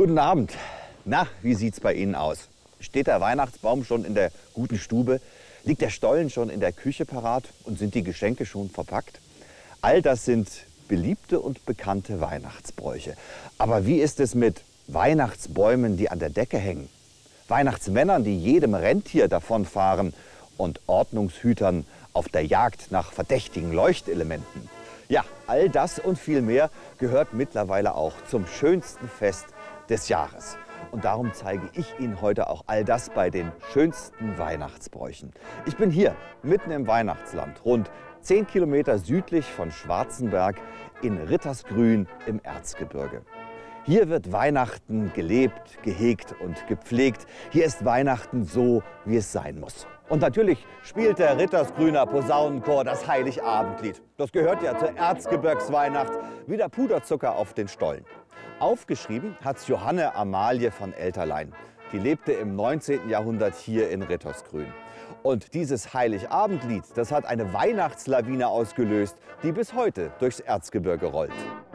Guten Abend. Na, wie sieht's bei Ihnen aus? Steht der Weihnachtsbaum schon in der guten Stube? Liegt der Stollen schon in der Küche parat und sind die Geschenke schon verpackt? All das sind beliebte und bekannte Weihnachtsbräuche. Aber wie ist es mit Weihnachtsbäumen, die an der Decke hängen? Weihnachtsmännern, die jedem Rentier davonfahren und Ordnungshütern auf der Jagd nach verdächtigen Leuchtelementen? Ja, all das und viel mehr gehört mittlerweile auch zum schönsten Fest des Jahres. Und darum zeige ich Ihnen heute auch all das bei den schönsten Weihnachtsbräuchen. Ich bin hier mitten im Weihnachtsland, rund 10 Kilometer südlich von Schwarzenberg in Rittersgrün im Erzgebirge. Hier wird Weihnachten gelebt, gehegt und gepflegt. Hier ist Weihnachten so, wie es sein muss. Und natürlich spielt der Rittersgrüner Posaunenchor das Heiligabendlied. Das gehört ja zur Erzgebirgsweihnacht wie der Puderzucker auf den Stollen. Aufgeschrieben hat's Johanne Amalie von Elterlein. Die lebte im 19. Jahrhundert hier in Rittersgrün. Und dieses Heiligabendlied, das hat eine Weihnachtslawine ausgelöst, die bis heute durchs Erzgebirge rollt.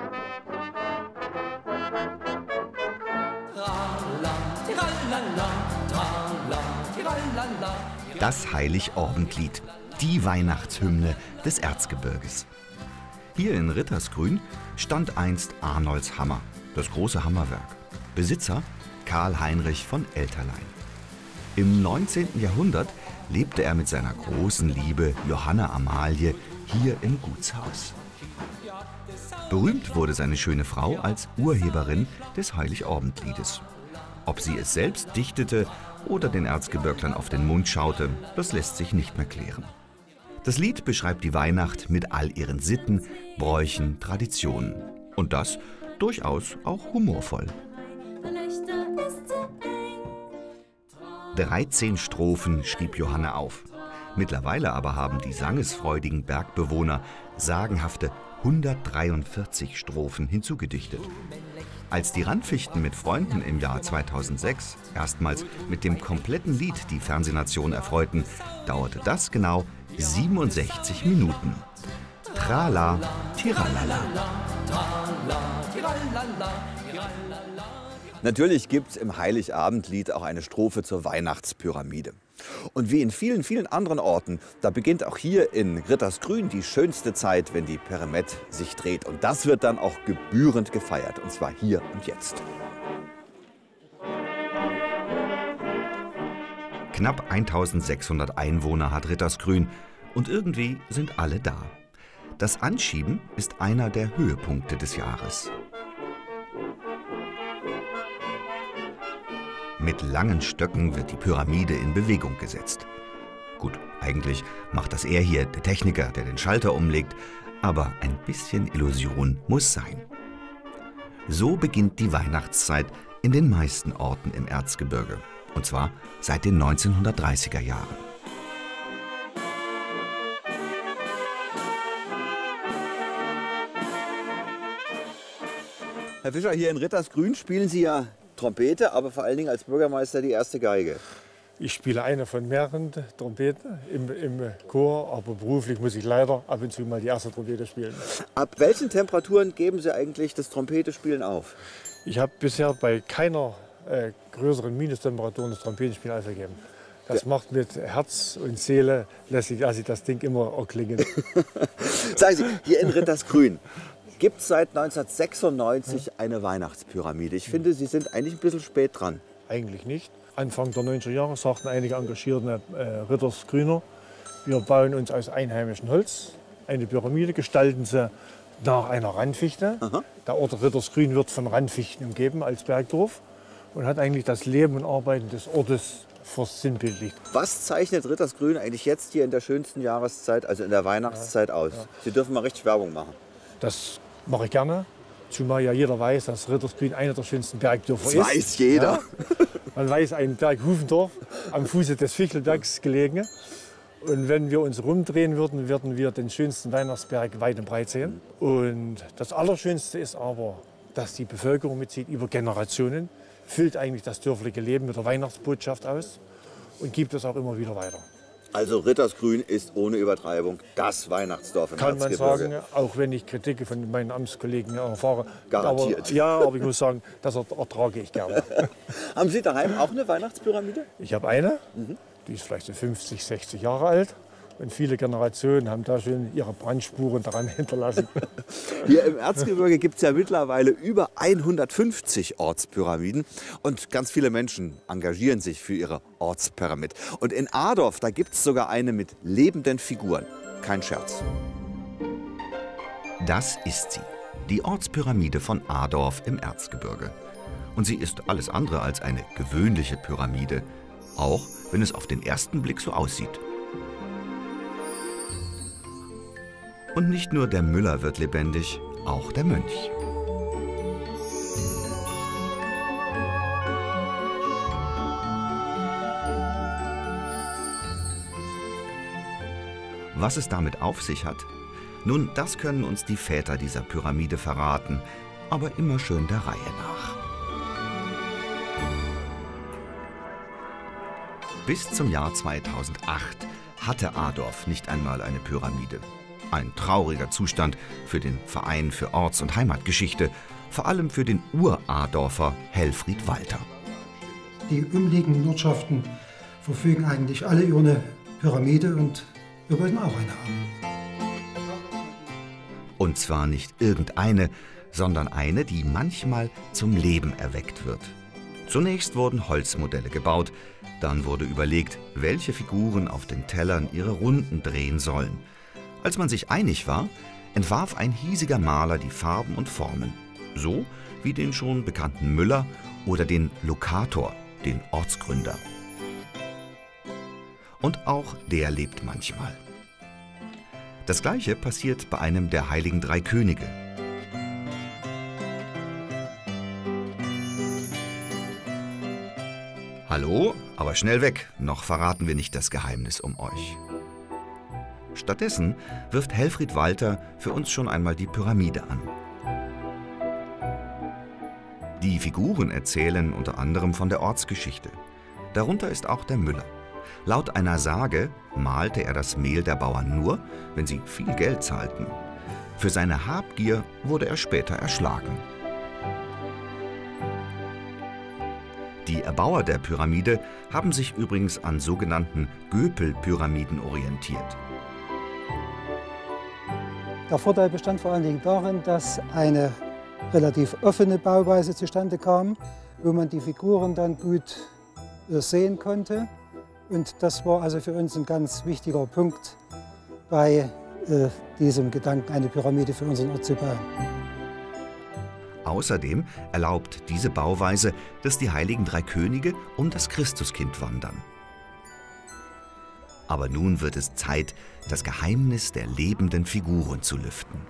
Das Heiligabendlied, die Weihnachtshymne des Erzgebirges. Hier in Rittersgrün stand einst Arnolds Hammer, das große Hammerwerk. Besitzer Karl Heinrich von Elterlein. Im 19. Jahrhundert lebte er mit seiner großen Liebe Johanne Amalie hier im Gutshaus. Berühmt wurde seine schöne Frau als Urheberin des Heiligabendliedes. Ob sie es selbst dichtete oder den Erzgebirglern auf den Mund schaute, das lässt sich nicht mehr klären. Das Lied beschreibt die Weihnacht mit all ihren Sitten, Bräuchen, Traditionen. Und das durchaus auch humorvoll. 13 Strophen schrieb Johanne auf. Mittlerweile aber haben die sangesfreudigen Bergbewohner sagenhafte 143 Strophen hinzugedichtet. Als die Randfichten mit Freunden im Jahr 2006 erstmals mit dem kompletten Lied die Fernsehnation erfreuten, dauerte das genau 67 Minuten. Trala, tiralala. Natürlich gibt es im Heiligabendlied auch eine Strophe zur Weihnachtspyramide. Und wie in vielen, vielen anderen Orten, da beginnt auch hier in Rittersgrün die schönste Zeit, wenn die Pyramide sich dreht. Und das wird dann auch gebührend gefeiert, und zwar hier und jetzt. Knapp 1600 Einwohner hat Rittersgrün und irgendwie sind alle da. Das Anschieben ist einer der Höhepunkte des Jahres. Mit langen Stöcken wird die Pyramide in Bewegung gesetzt. Gut, eigentlich macht das er hier, der Techniker, der den Schalter umlegt, aber ein bisschen Illusion muss sein. So beginnt die Weihnachtszeit in den meisten Orten im Erzgebirge. Und zwar seit den 1930er Jahren. Herr Fischer, hier in Rittersgrün spielen Sie ja Trompete, aber vor allen Dingen als Bürgermeister die erste Geige. Ich spiele eine von mehreren Trompeten im Chor, aber beruflich muss ich leider ab und zu mal die erste Trompete spielen. Ab welchen Temperaturen geben Sie eigentlich das Trompetespielen auf? Ich habe bisher bei keiner größeren Minustemperaturen das Trompetenspielen aufgegeben. Das macht mit Herz und Seele, lasse ich das Ding immer erklingen. Sagen Sie, hier in Rittersgrün gibt es seit 1996 eine Weihnachtspyramide. Ich finde, Sie sind eigentlich ein bisschen spät dran. Eigentlich nicht. Anfang der 90er Jahre sagten einige engagierte Rittersgrüner, wir bauen uns aus einheimischem Holz eine Pyramide, gestalten sie nach einer Randfichte. Aha. Der Ort Rittersgrün wird von Randfichten umgeben als Bergdorf und hat eigentlich das Leben und Arbeiten des Ortes versinnbildlicht. Was zeichnet Rittersgrün eigentlich jetzt hier in der schönsten Jahreszeit, also in der Weihnachtszeit, aus? Ja. Sie dürfen mal richtig Werbung machen. Das mache ich gerne, zumal ja jeder weiß, dass Rittersgrün einer der schönsten Bergdörfer ist. Das weiß jeder. Ja. Man weiß, ein Berg Hufendorf, am Fuße des Fichtelbergs gelegen. Und wenn wir uns rumdrehen würden, würden wir den schönsten Weihnachtsberg weit und breit sehen. Und das Allerschönste ist aber, dass die Bevölkerung mitzieht über Generationen, füllt eigentlich das dörfliche Leben mit der Weihnachtsbotschaft aus und gibt es auch immer wieder weiter. Also Rittersgrün ist ohne Übertreibung das Weihnachtsdorf im Erzgebirge. Kann man sagen, auch wenn ich Kritik von meinen Amtskollegen erfahre. Garantiert. Aber ich muss sagen, das ertrage ich gerne. Haben Sie daheim auch eine Weihnachtspyramide? Ich habe eine, die ist vielleicht so 50, 60 Jahre alt. Und viele Generationen haben da schon ihre Brandspuren daran hinterlassen. Hier im Erzgebirge gibt es ja mittlerweile über 150 Ortspyramiden. Und ganz viele Menschen engagieren sich für ihre Ortspyramide. Und in Adorf, da gibt es sogar eine mit lebenden Figuren. Kein Scherz. Das ist sie, die Ortspyramide von Adorf im Erzgebirge. Und sie ist alles andere als eine gewöhnliche Pyramide, auch wenn es auf den ersten Blick so aussieht. Und nicht nur der Müller wird lebendig, auch der Mönch. Was es damit auf sich hat? Nun, das können uns die Väter dieser Pyramide verraten, aber immer schön der Reihe nach. Bis zum Jahr 2008 hatte Adorf nicht einmal eine Pyramide. Ein trauriger Zustand für den Verein für Orts- und Heimatgeschichte, vor allem für den Ur-Adorfer Helfried Walter. Die umliegenden Ortschaften verfügen eigentlich alle über eine Pyramide und wir wollten auch eine haben. Und zwar nicht irgendeine, sondern eine, die manchmal zum Leben erweckt wird. Zunächst wurden Holzmodelle gebaut, dann wurde überlegt, welche Figuren auf den Tellern ihre Runden drehen sollen. Als man sich einig war, entwarf ein hiesiger Maler die Farben und Formen, so wie den schon bekannten Müller oder den Lokator, den Ortsgründer. Und auch der lebt manchmal. Das Gleiche passiert bei einem der heiligen drei Könige. Hallo, aber schnell weg, noch verraten wir nicht das Geheimnis um euch. Stattdessen wirft Helfried Walter für uns schon einmal die Pyramide an. Die Figuren erzählen unter anderem von der Ortsgeschichte. Darunter ist auch der Müller. Laut einer Sage malte er das Mehl der Bauern nur, wenn sie viel Geld zahlten. Für seine Habgier wurde er später erschlagen. Die Erbauer der Pyramide haben sich übrigens an sogenannten Göpel-Pyramiden orientiert. Der Vorteil bestand vor allen Dingen darin, dass eine relativ offene Bauweise zustande kam, wo man die Figuren dann gut sehen konnte. Und das war also für uns ein ganz wichtiger Punkt bei diesem Gedanken, eine Pyramide für unseren Ort zu bauen. Außerdem erlaubt diese Bauweise, dass die heiligen drei Könige um das Christuskind wandern. Aber nun wird es Zeit, das Geheimnis der lebenden Figuren zu lüften.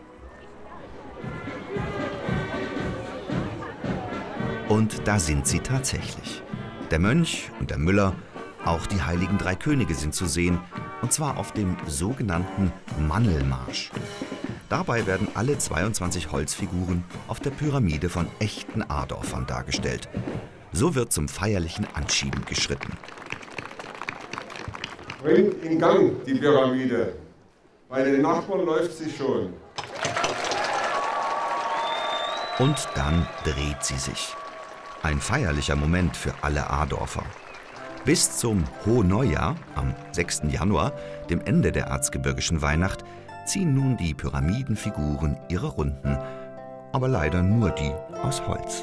Und da sind sie tatsächlich. Der Mönch und der Müller, auch die heiligen drei Könige sind zu sehen, und zwar auf dem sogenannten Mannelmarsch. Dabei werden alle 22 Holzfiguren auf der Pyramide von echten Adorfern dargestellt. So wird zum feierlichen Anschieben geschritten. Bringt in Gang die Pyramide. Bei den Nachbarn läuft sie schon. Und dann dreht sie sich. Ein feierlicher Moment für alle Adorfer. Bis zum Hohneujahr, am 6. Januar, dem Ende der erzgebirgischen Weihnacht, ziehen nun die Pyramidenfiguren ihre Runden. Aber leider nur die aus Holz.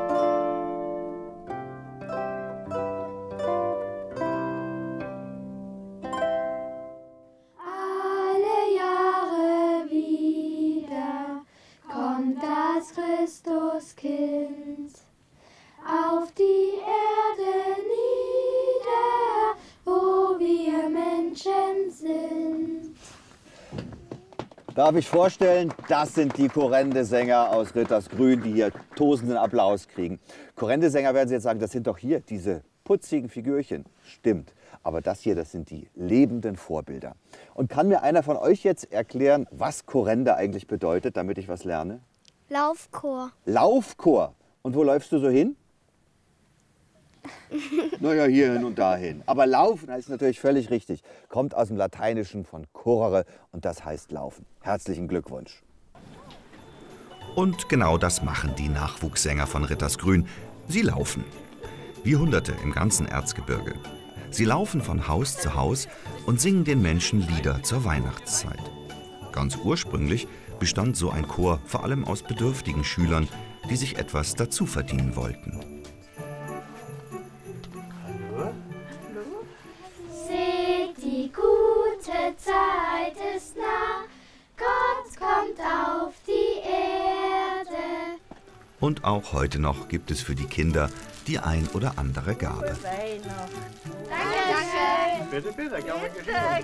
Christuskind auf die Erde nieder, wo wir Menschen sind. Darf ich vorstellen, das sind die Kurrendesänger aus Rittersgrün, die hier tosenden Applaus kriegen. Kurrendesänger werden Sie jetzt sagen, das sind doch hier diese putzigen Figürchen. Stimmt, aber das hier, das sind die lebenden Vorbilder. Und kann mir einer von euch jetzt erklären, was Kurrende eigentlich bedeutet, damit ich was lerne? Laufchor. Laufchor. Und wo läufst du so hin? Naja, hierhin und dahin. Aber laufen heißt natürlich völlig richtig. Kommt aus dem Lateinischen von correre und das heißt laufen. Herzlichen Glückwunsch. Und genau das machen die Nachwuchssänger von Rittersgrün. Sie laufen. Wie Hunderte im ganzen Erzgebirge. Sie laufen von Haus zu Haus und singen den Menschen Lieder zur Weihnachtszeit. Ganz ursprünglich bestand so ein Chor vor allem aus bedürftigen Schülern, die sich etwas dazu verdienen wollten. Seht, die gute Zeit ist nah, Gott kommt auf die Erde. Und auch heute noch gibt es für die Kinder die ein oder andere Gabe. Danke. Bitte, bitte, gerne geschehen.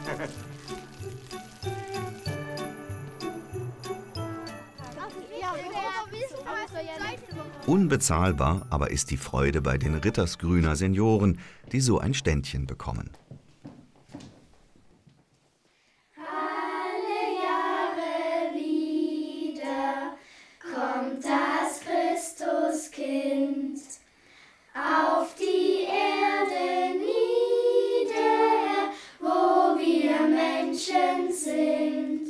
Unbezahlbar aber ist die Freude bei den Rittersgrüner Senioren, die so ein Ständchen bekommen. Alle Jahre wieder kommt das Christuskind auf die Erde nieder, wo wir Menschen sind.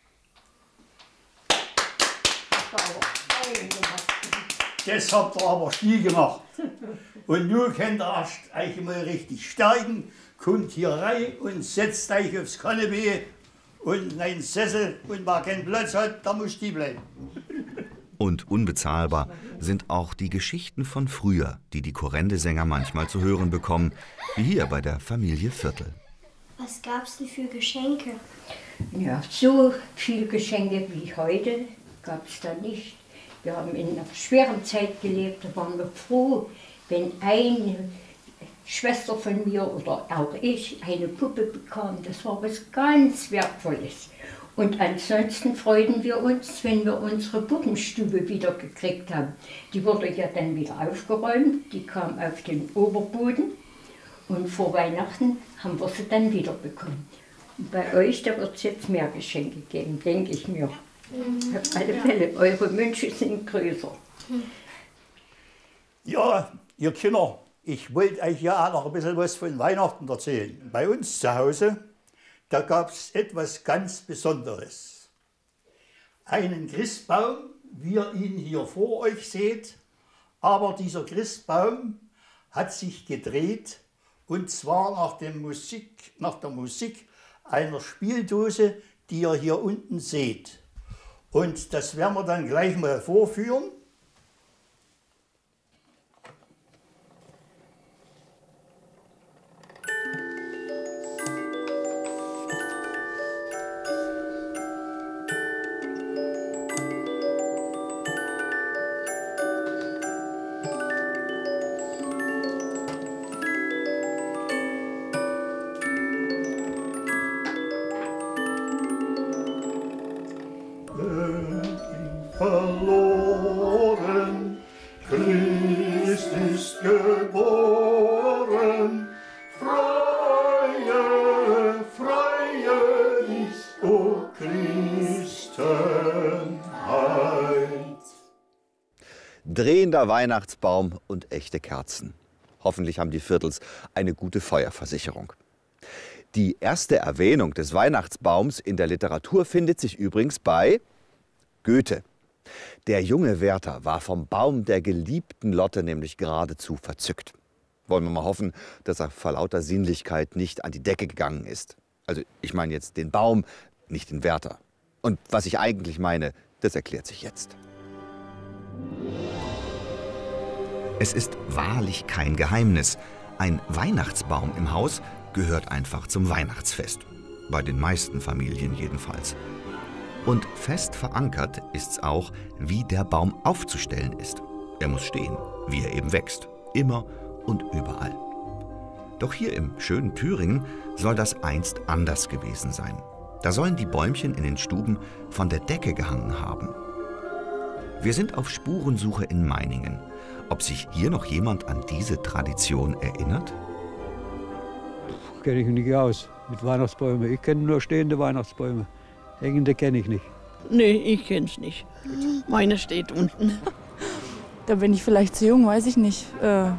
Das habt ihr aber nie gemacht. Und nun könnt ihr erst euch mal richtig stärken, kommt hier rein und setzt euch aufs Kanapee und in einen Sessel und wer keinen Platz hat, der muss stehen bleiben. Und unbezahlbar sind auch die Geschichten von früher, die die Kurrendesänger manchmal zu hören bekommen, wie hier bei der Familie Viertel. Was gab's denn für Geschenke? Ja, so viele Geschenke wie heute gab es da nicht. Wir haben in einer schweren Zeit gelebt, da waren wir froh, wenn eine Schwester von mir oder auch ich eine Puppe bekam. Das war was ganz Wertvolles. Und ansonsten freuten wir uns, wenn wir unsere Puppenstube wieder gekriegt haben. Die wurde ja dann wieder aufgeräumt, die kam auf den Oberboden und vor Weihnachten haben wir sie dann wieder bekommen. Und bei euch, da wird es jetzt mehr Geschenke geben, denke ich mir. Auf alle Fälle, eure Wünsche sind größer. Ja, ihr Kinder, ich wollte euch ja auch noch ein bisschen was von Weihnachten erzählen. Bei uns zu Hause, da gab es etwas ganz Besonderes. Einen Christbaum, wie ihr ihn hier vor euch seht, aber dieser Christbaum hat sich gedreht und zwar nach der Musik einer Spieldose, die ihr hier unten seht. Und das werden wir dann gleich mal vorführen. Verloren, Christ ist geboren, freie, freie ist, o Christenheit. Drehender Weihnachtsbaum und echte Kerzen. Hoffentlich haben die Viertels eine gute Feuerversicherung. Die erste Erwähnung des Weihnachtsbaums in der Literatur findet sich übrigens bei Goethe. Der junge Werther war vom Baum der geliebten Lotte nämlich geradezu verzückt. Wollen wir mal hoffen, dass er vor lauter Sinnlichkeit nicht an die Decke gegangen ist. Also ich meine jetzt den Baum, nicht den Werther. Und was ich eigentlich meine, das erklärt sich jetzt. Es ist wahrlich kein Geheimnis. Ein Weihnachtsbaum im Haus gehört einfach zum Weihnachtsfest. Bei den meisten Familien jedenfalls. Und fest verankert ist's auch, wie der Baum aufzustellen ist. Er muss stehen, wie er eben wächst. Immer und überall. Doch hier im schönen Thüringen soll das einst anders gewesen sein. Da sollen die Bäumchen in den Stuben von der Decke gehangen haben. Wir sind auf Spurensuche in Meiningen. Ob sich hier noch jemand an diese Tradition erinnert? Kenne ich mich nicht aus mit Weihnachtsbäumen. Ich kenne nur stehende Weihnachtsbäume. Hängende kenne ich nicht. Nee, ich kenne es nicht. Meine steht unten. Da bin ich vielleicht zu jung, weiß ich nicht. Kann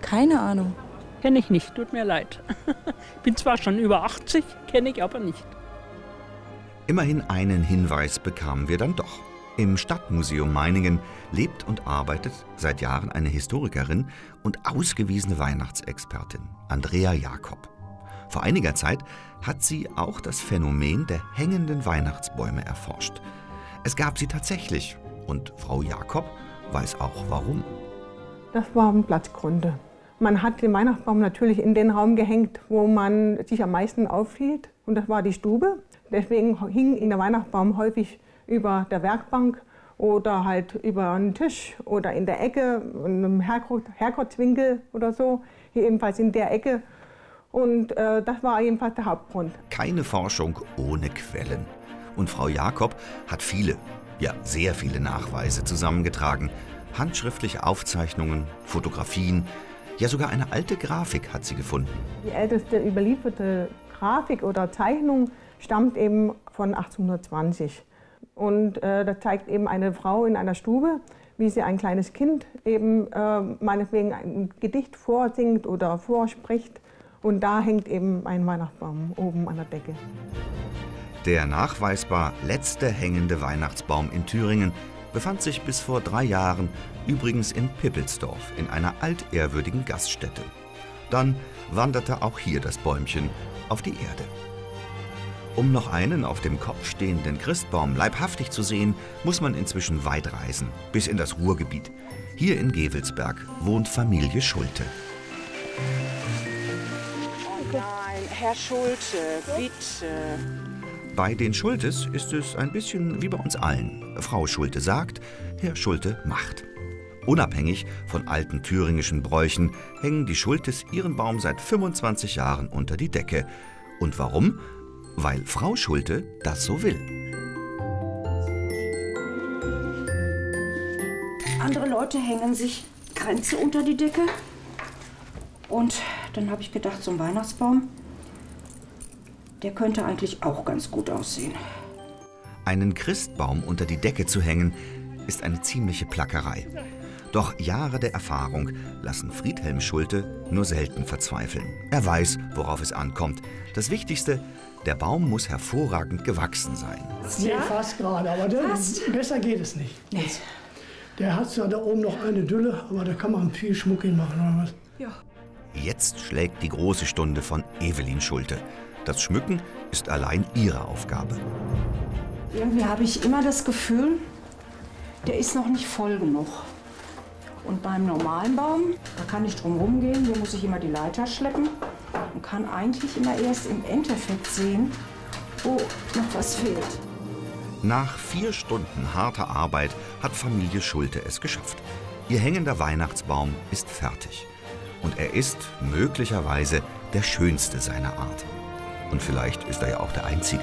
Keine Ahnung. Kenne ich nicht, tut mir leid. Bin zwar schon über 80, kenne ich aber nicht. Immerhin einen Hinweis bekamen wir dann doch. Im Stadtmuseum Meiningen lebt und arbeitet seit Jahren eine Historikerin und ausgewiesene Weihnachtsexpertin, Andrea Jakob. Vor einiger Zeit hat sie auch das Phänomen der hängenden Weihnachtsbäume erforscht. Es gab sie tatsächlich und Frau Jakob weiß auch warum. Das waren Platzgründe. Man hat den Weihnachtsbaum natürlich in den Raum gehängt, wo man sich am meisten aufhielt. Und das war die Stube. Deswegen hing der Weihnachtsbaum häufig über der Werkbank oder halt über einen Tisch oder in der Ecke, in einem Herrgottswinkel oder so. Hier ebenfalls in der Ecke. Und das war jedenfalls der Hauptgrund. Keine Forschung ohne Quellen. Und Frau Jakob hat viele, ja sehr viele Nachweise zusammengetragen. Handschriftliche Aufzeichnungen, Fotografien, ja sogar eine alte Grafik hat sie gefunden. Die älteste überlieferte Grafik oder Zeichnung stammt eben von 1820. Und das zeigt eben eine Frau in einer Stube, wie sie ein kleines Kind eben meinetwegen ein Gedicht vorsingt oder vorspricht. Und da hängt eben ein Weihnachtsbaum oben an der Decke. Der nachweisbar letzte hängende Weihnachtsbaum in Thüringen befand sich bis vor 3 Jahren übrigens in Pippelsdorf in einer altehrwürdigen Gaststätte. Dann wanderte auch hier das Bäumchen auf die Erde. Um noch einen auf dem Kopf stehenden Christbaum leibhaftig zu sehen, muss man inzwischen weit reisen, bis in das Ruhrgebiet. Hier in Gevelsberg wohnt Familie Schulte. Oh nein, Herr Schulte, bitte. Bei den Schultes ist es ein bisschen wie bei uns allen. Frau Schulte sagt, Herr Schulte macht. Unabhängig von alten thüringischen Bräuchen hängen die Schultes ihren Baum seit 25 Jahren unter die Decke. Und warum? Weil Frau Schulte das so will. Andere Leute hängen sich Kränze unter die Decke. Und dann habe ich gedacht, so ein Weihnachtsbaum, der könnte eigentlich auch ganz gut aussehen. Einen Christbaum unter die Decke zu hängen, ist eine ziemliche Plackerei. Doch Jahre der Erfahrung lassen Friedhelm Schulte nur selten verzweifeln. Er weiß, worauf es ankommt. Das Wichtigste, der Baum muss hervorragend gewachsen sein. Ja, fast gerade, aber besser geht es nicht. Nee. Der hat zwar da oben noch eine Dülle, aber da kann man viel Schmuck hinmachen oder was. Ja. Jetzt schlägt die große Stunde von Evelyn Schulte. Das Schmücken ist allein ihre Aufgabe. Irgendwie habe ich immer das Gefühl, der ist noch nicht voll genug. Und beim normalen Baum, da kann ich drum rumgehen, hier muss ich immer die Leiter schleppen und kann eigentlich immer erst im Endeffekt sehen, wo noch was fehlt. Nach 4 Stunden harter Arbeit hat Familie Schulte es geschafft. Ihr hängender Weihnachtsbaum ist fertig. Und er ist möglicherweise der schönste seiner Art. Und vielleicht ist er ja auch der einzige.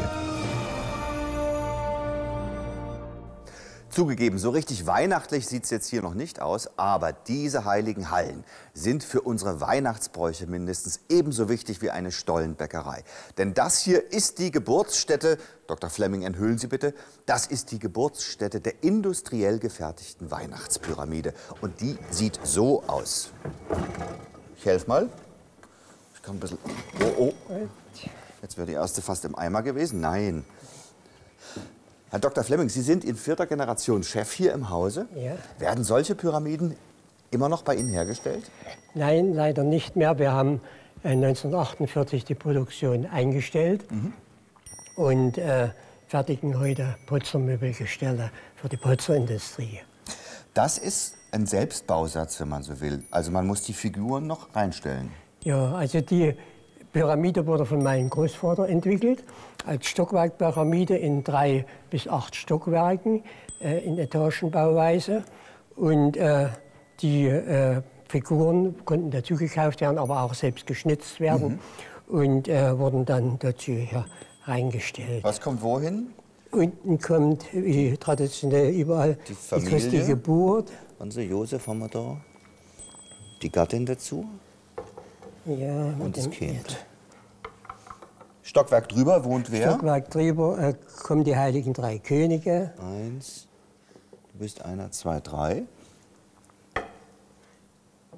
Zugegeben, so richtig weihnachtlich sieht es jetzt hier noch nicht aus, aber diese heiligen Hallen sind für unsere Weihnachtsbräuche mindestens ebenso wichtig wie eine Stollenbäckerei. Denn das hier ist die Geburtsstätte, Dr. Flemming, enthüllen Sie bitte, das ist die Geburtsstätte der industriell gefertigten Weihnachtspyramide. Und die sieht so aus. Ich helfe mal. Ich kann ein bisschen... Oh, oh. Jetzt wäre die erste fast im Eimer gewesen. Nein. Herr Dr. Flemming, Sie sind in 4. Generation Chef hier im Hause. Ja. Werden solche Pyramiden immer noch bei Ihnen hergestellt? Nein, leider nicht mehr. Wir haben 1948 die Produktion eingestellt und fertigen heute Putzermöbelgestelle für die Putzerindustrie. Das ist ein Selbstbausatz, wenn man so will. Also man muss die Figuren noch reinstellen. Ja, also die Pyramide wurde von meinem Großvater entwickelt, als Stockwerkpyramide in 3 bis 8 Stockwerken in Etagenbauweise. Und die Figuren konnten dazu gekauft werden, aber auch selbst geschnitzt werden und wurden dann dazu hier reingestellt. Was kommt wohin? Unten kommt, wie traditionell überall, die Christi Geburt. Unser Josef haben wir da. Die Gattin dazu. Ja, und das Kind. Stockwerk drüber wohnt wer? Stockwerk drüber kommen die Heiligen 3 Könige. 1, du bist einer, 2, 3.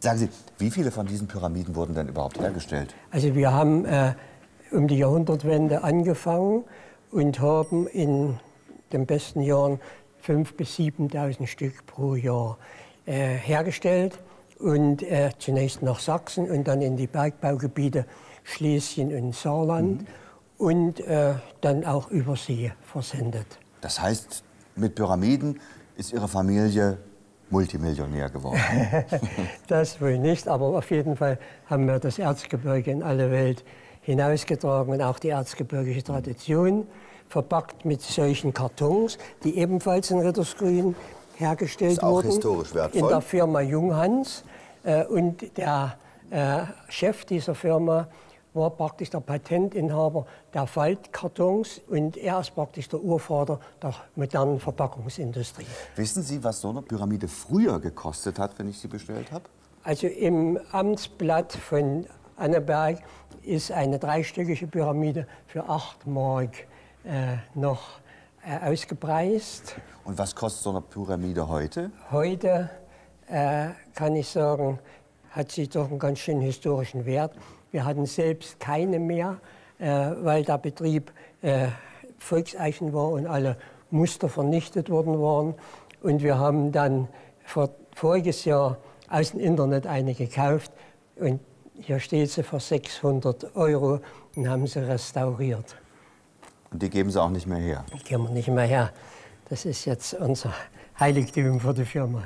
Sagen Sie, wie viele von diesen Pyramiden wurden denn überhaupt hergestellt? Also wir haben um die Jahrhundertwende angefangen und haben in den besten Jahren 5.000 bis 7.000 Stück pro Jahr hergestellt. Und zunächst nach Sachsen und dann in die Bergbaugebiete Schlesien und Saarland und dann auch über See versendet. Das heißt, mit Pyramiden ist Ihre Familie Multimillionär geworden? Das wohl nicht, aber auf jeden Fall haben wir das Erzgebirge in alle Welt hinausgetragen und auch die erzgebirgische Tradition, verpackt mit solchen Kartons, die ebenfalls in Rittersgrün hergestellt ist auch wurden. Historisch wertvoll. In der Firma Junghans. Und der Chef dieser Firma war praktisch der Patentinhaber der Faltkartons und er ist praktisch der Urvater der modernen Verpackungsindustrie. Wissen Sie, was so eine Pyramide früher gekostet hat, wenn ich sie bestellt habe? Also im Amtsblatt von Anneberg ist eine dreistöckige Pyramide für 8 Mark noch ausgepreist. Und was kostet so eine Pyramide heute? Heute kann ich sagen, hat sie doch einen ganz schönen historischen Wert. Wir hatten selbst keine mehr, weil der Betrieb Volkseichen war und alle Muster vernichtet worden waren. Und wir haben dann voriges Jahr aus dem Internet eine gekauft. Und hier steht sie für 600 € und haben sie restauriert. Und die geben Sie auch nicht mehr her? Die geben wir nicht mehr her. Das ist jetzt unser Heiligtum für die Firma.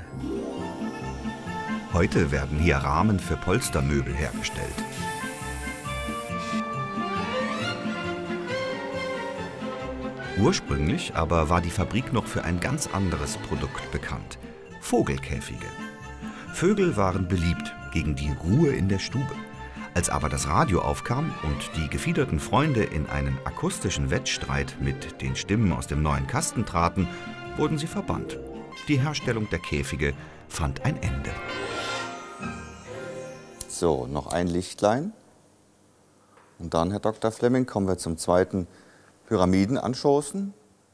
Heute werden hier Rahmen für Polstermöbel hergestellt. Ursprünglich aber war die Fabrik noch für ein ganz anderes Produkt bekannt: Vogelkäfige. Vögel waren beliebt gegen die Ruhe in der Stube. Als aber das Radio aufkam und die gefiederten Freunde in einen akustischen Wettstreit mit den Stimmen aus dem neuen Kasten traten, wurden sie verbannt. Die Herstellung der Käfige fand ein Ende. So, noch ein Lichtlein. Und dann, Herr Dr. Flemming, kommen wir zum zweiten Pyramidenanstoßen.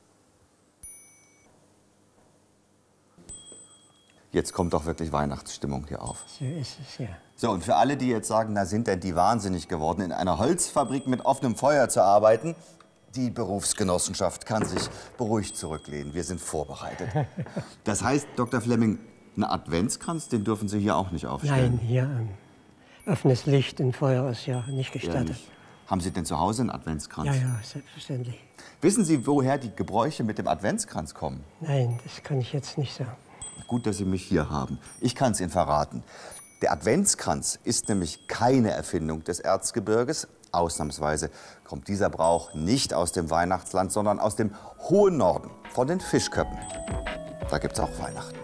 Jetzt kommt doch wirklich Weihnachtsstimmung hier auf. So ist es, ja. So, und für alle, die jetzt sagen, na sind denn die wahnsinnig geworden, in einer Holzfabrik mit offenem Feuer zu arbeiten, die Berufsgenossenschaft kann sich beruhigt zurücklehnen. Wir sind vorbereitet. Das heißt, Dr. Flemming, einen Adventskranz, den dürfen Sie hier auch nicht aufstellen? Nein, hier offenes Licht und Feuer ist ja nicht gestattet. Ja, nicht. Haben Sie denn zu Hause einen Adventskranz? Ja, ja, selbstverständlich. Wissen Sie, woher die Gebräuche mit dem Adventskranz kommen? Nein, das kann ich jetzt nicht sagen. Gut, dass Sie mich hier haben. Ich kann es Ihnen verraten. Der Adventskranz ist nämlich keine Erfindung des Erzgebirges. Ausnahmsweise kommt dieser Brauch nicht aus dem Weihnachtsland, sondern aus dem hohen Norden, von den Fischköppen. Da gibt's auch Weihnachten.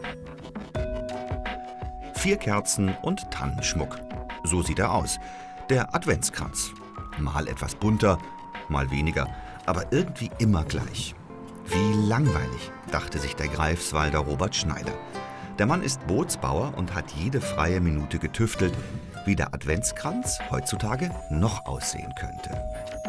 4 Kerzen und Tannenschmuck. So sieht er aus. Der Adventskranz. Mal etwas bunter, mal weniger, aber irgendwie immer gleich. Wie langweilig, dachte sich der Greifswalder Robert Schneider. Der Mann ist Bootsbauer und hat jede freie Minute getüftelt, wie der Adventskranz heutzutage noch aussehen könnte.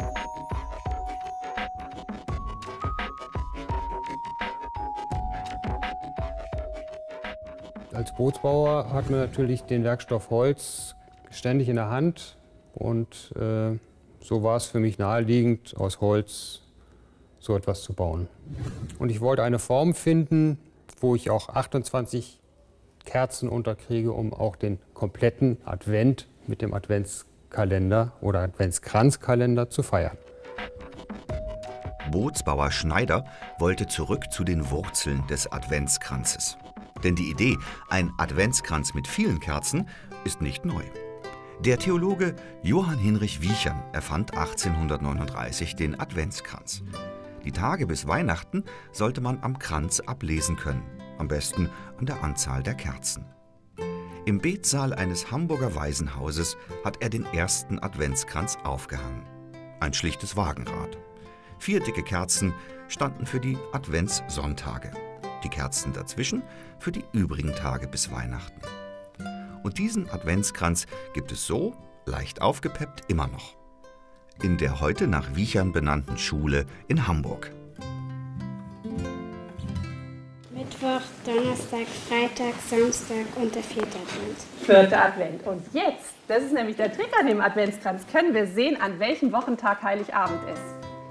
Als Bootsbauer hat man natürlich den Werkstoff Holz ständig in der Hand und so war es für mich naheliegend, aus Holz so etwas zu bauen. Und ich wollte eine Form finden, wo ich auch 28 Kerzen unterkriege, um auch den kompletten Advent mit dem Adventskalender oder Adventskranzkalender zu feiern. Bootsbauer Schneider wollte zurück zu den Wurzeln des Adventskranzes. Denn die Idee, ein Adventskranz mit vielen Kerzen, ist nicht neu. Der Theologe Johann Hinrich Wiechern erfand 1839 den Adventskranz. Die Tage bis Weihnachten sollte man am Kranz ablesen können, am besten an der Anzahl der Kerzen. Im Betsaal eines Hamburger Waisenhauses hat er den ersten Adventskranz aufgehangen. Ein schlichtes Wagenrad. 4 dicke Kerzen standen für die Adventssonntage, die Kerzen dazwischen für die übrigen Tage bis Weihnachten. Und diesen Adventskranz gibt es so, leicht aufgepeppt, immer noch. In der heute nach Wiechern benannten Schule in Hamburg. Mit Mittwoch, Donnerstag, Freitag, Samstag und der 4. Advent. 4. Advent. Und jetzt, das ist nämlich der Trick an dem Adventskranz, können wir sehen, an welchem Wochentag Heiligabend ist.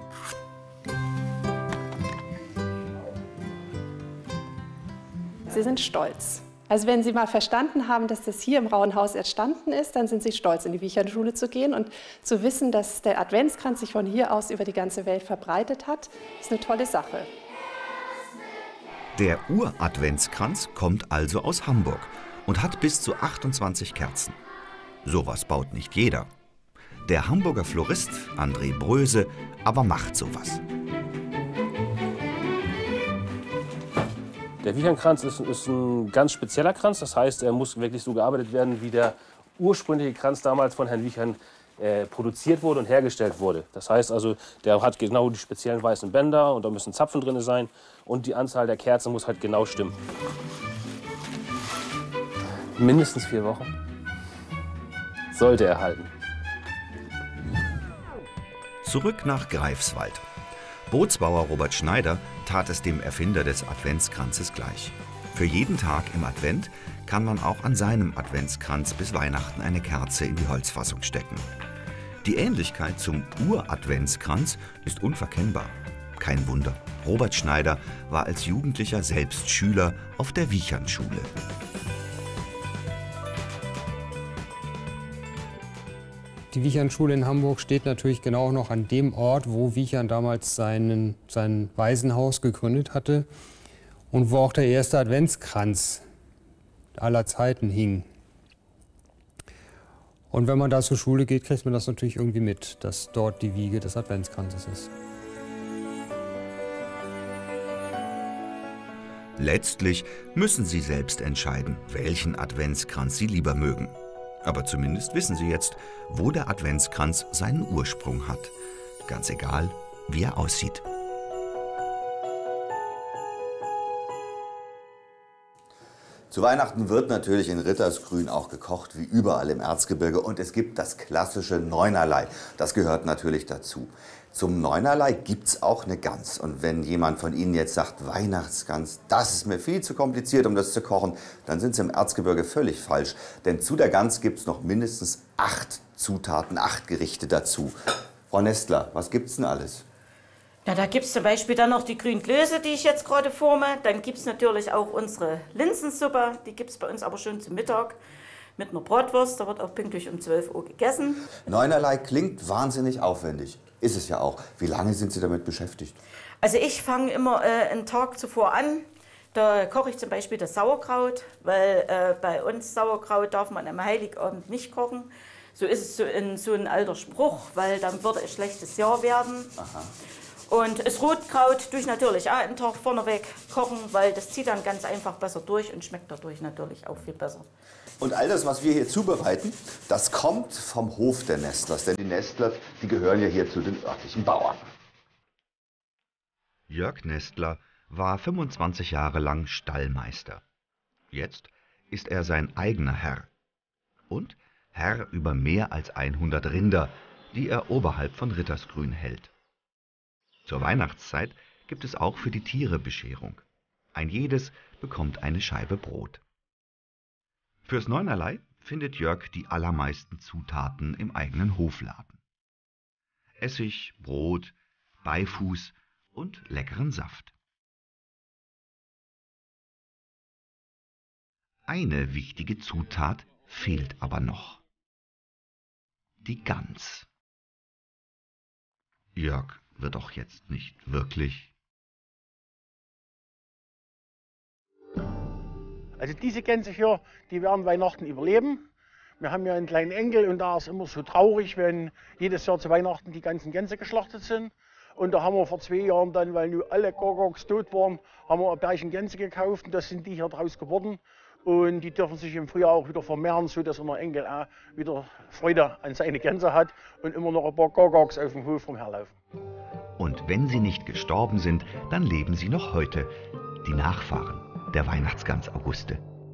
Sie sind stolz. Also wenn Sie mal verstanden haben, dass das hier im Rauen Haus entstanden ist, dann sind Sie stolz, in die Wiechernschule zu gehen und zu wissen, dass der Adventskranz sich von hier aus über die ganze Welt verbreitet hat, ist eine tolle Sache. Der Ur-Adventskranz kommt also aus Hamburg und hat bis zu 28 Kerzen. Sowas baut nicht jeder. Der Hamburger Florist André Bröse aber macht sowas. Der Wiechernkranz ist ein ganz spezieller Kranz. Das heißt, er muss wirklich so gearbeitet werden, wie der ursprüngliche Kranz damals von Herrn Wiechern produziert wurde und hergestellt wurde. Das heißt also, der hat genau die speziellen weißen Bänder und da müssen Zapfen drin sein und die Anzahl der Kerzen muss halt genau stimmen. Mindestens 4 Wochen sollte er halten. Zurück nach Greifswald. Bootsbauer Robert Schneider tat es dem Erfinder des Adventskranzes gleich. Für jeden Tag im Advent kann man auch an seinem Adventskranz bis Weihnachten eine Kerze in die Holzfassung stecken. Die Ähnlichkeit zum Ur-Adventskranz ist unverkennbar. Kein Wunder, Robert Schneider war als Jugendlicher selbst Schüler auf der Wiechernschule. Die Wiechernschule in Hamburg steht natürlich genau noch an dem Ort, wo Wiechern damals sein Waisenhaus gegründet hatte und wo auch der erste Adventskranz aller Zeiten hing. Und wenn man da zur Schule geht, kriegt man das natürlich irgendwie mit, dass dort die Wiege des Adventskranzes ist. Letztlich müssen Sie selbst entscheiden, welchen Adventskranz Sie lieber mögen. Aber zumindest wissen Sie jetzt, wo der Adventskranz seinen Ursprung hat. Ganz egal, wie er aussieht. Zu Weihnachten wird natürlich in Rittersgrün auch gekocht, wie überall im Erzgebirge. Und es gibt das klassische Neunerlei. Das gehört natürlich dazu. Zum Neunerlei gibt es auch eine Gans. Und wenn jemand von Ihnen jetzt sagt, Weihnachtsgans, das ist mir viel zu kompliziert, um das zu kochen, dann sind Sie im Erzgebirge völlig falsch. Denn zu der Gans gibt es noch mindestens 8 Zutaten, 8 Gerichte dazu. Frau Nestler, was gibt's denn alles? Ja, da gibt es zum Beispiel dann noch die Grünklöße, die ich jetzt gerade forme. Dann gibt es natürlich auch unsere Linsensuppe. Die gibt es bei uns aber schon zum Mittag mit einer Bratwurst. Da wird auch pünktlich um 12 Uhr gegessen. Neunerlei klingt wahnsinnig aufwendig. Ist es ja auch. Wie lange sind Sie damit beschäftigt? Also ich fange immer einen Tag zuvor an. Da koche ich zum Beispiel das Sauerkraut, weil bei uns Sauerkraut darf man am Heiligabend nicht kochen. So ist es so ein alter Spruch, weil dann würde es schlechtes Jahr werden. Aha. Und das Rotkraut tue ich natürlich auch einen Tag vorneweg kochen, weil das zieht dann ganz einfach besser durch und schmeckt dadurch natürlich auch viel besser. Und all das, was wir hier zubereiten, das kommt vom Hof der Nestlers. Denn die Nestlers, die gehören ja hier zu den örtlichen Bauern. Jörg Nestler war 25 Jahre lang Stallmeister. Jetzt ist er sein eigener Herr. Und Herr über mehr als 100 Rinder, die er oberhalb von Rittersgrün hält. Zur Weihnachtszeit gibt es auch für die Tiere Bescherung. Ein jedes bekommt eine Scheibe Brot. Fürs Neunerlei findet Jörg die allermeisten Zutaten im eigenen Hofladen. Essig, Brot, Beifuß und leckeren Saft. Eine wichtige Zutat fehlt aber noch. Die Gans. Jörg wird doch jetzt nicht wirklich. Also diese Gänse hier, die werden Weihnachten überleben. Wir haben ja einen kleinen Enkel und da ist immer so traurig, wenn jedes Jahr zu Weihnachten die ganzen Gänse geschlachtet sind. Und da haben wir vor 2 Jahren dann, weil nun alle Goggoks tot waren, haben wir ein Bärchen Gänse gekauft und das sind die hier draus geworden. Und die dürfen sich im Frühjahr auch wieder vermehren, sodass unser Enkel auch wieder Freude an seine Gänse hat und immer noch ein paar Goggoks auf dem Hof rumherlaufen. Und wenn sie nicht gestorben sind, dann leben sie noch heute, die Nachfahren der Weihnachtsgans Auguste.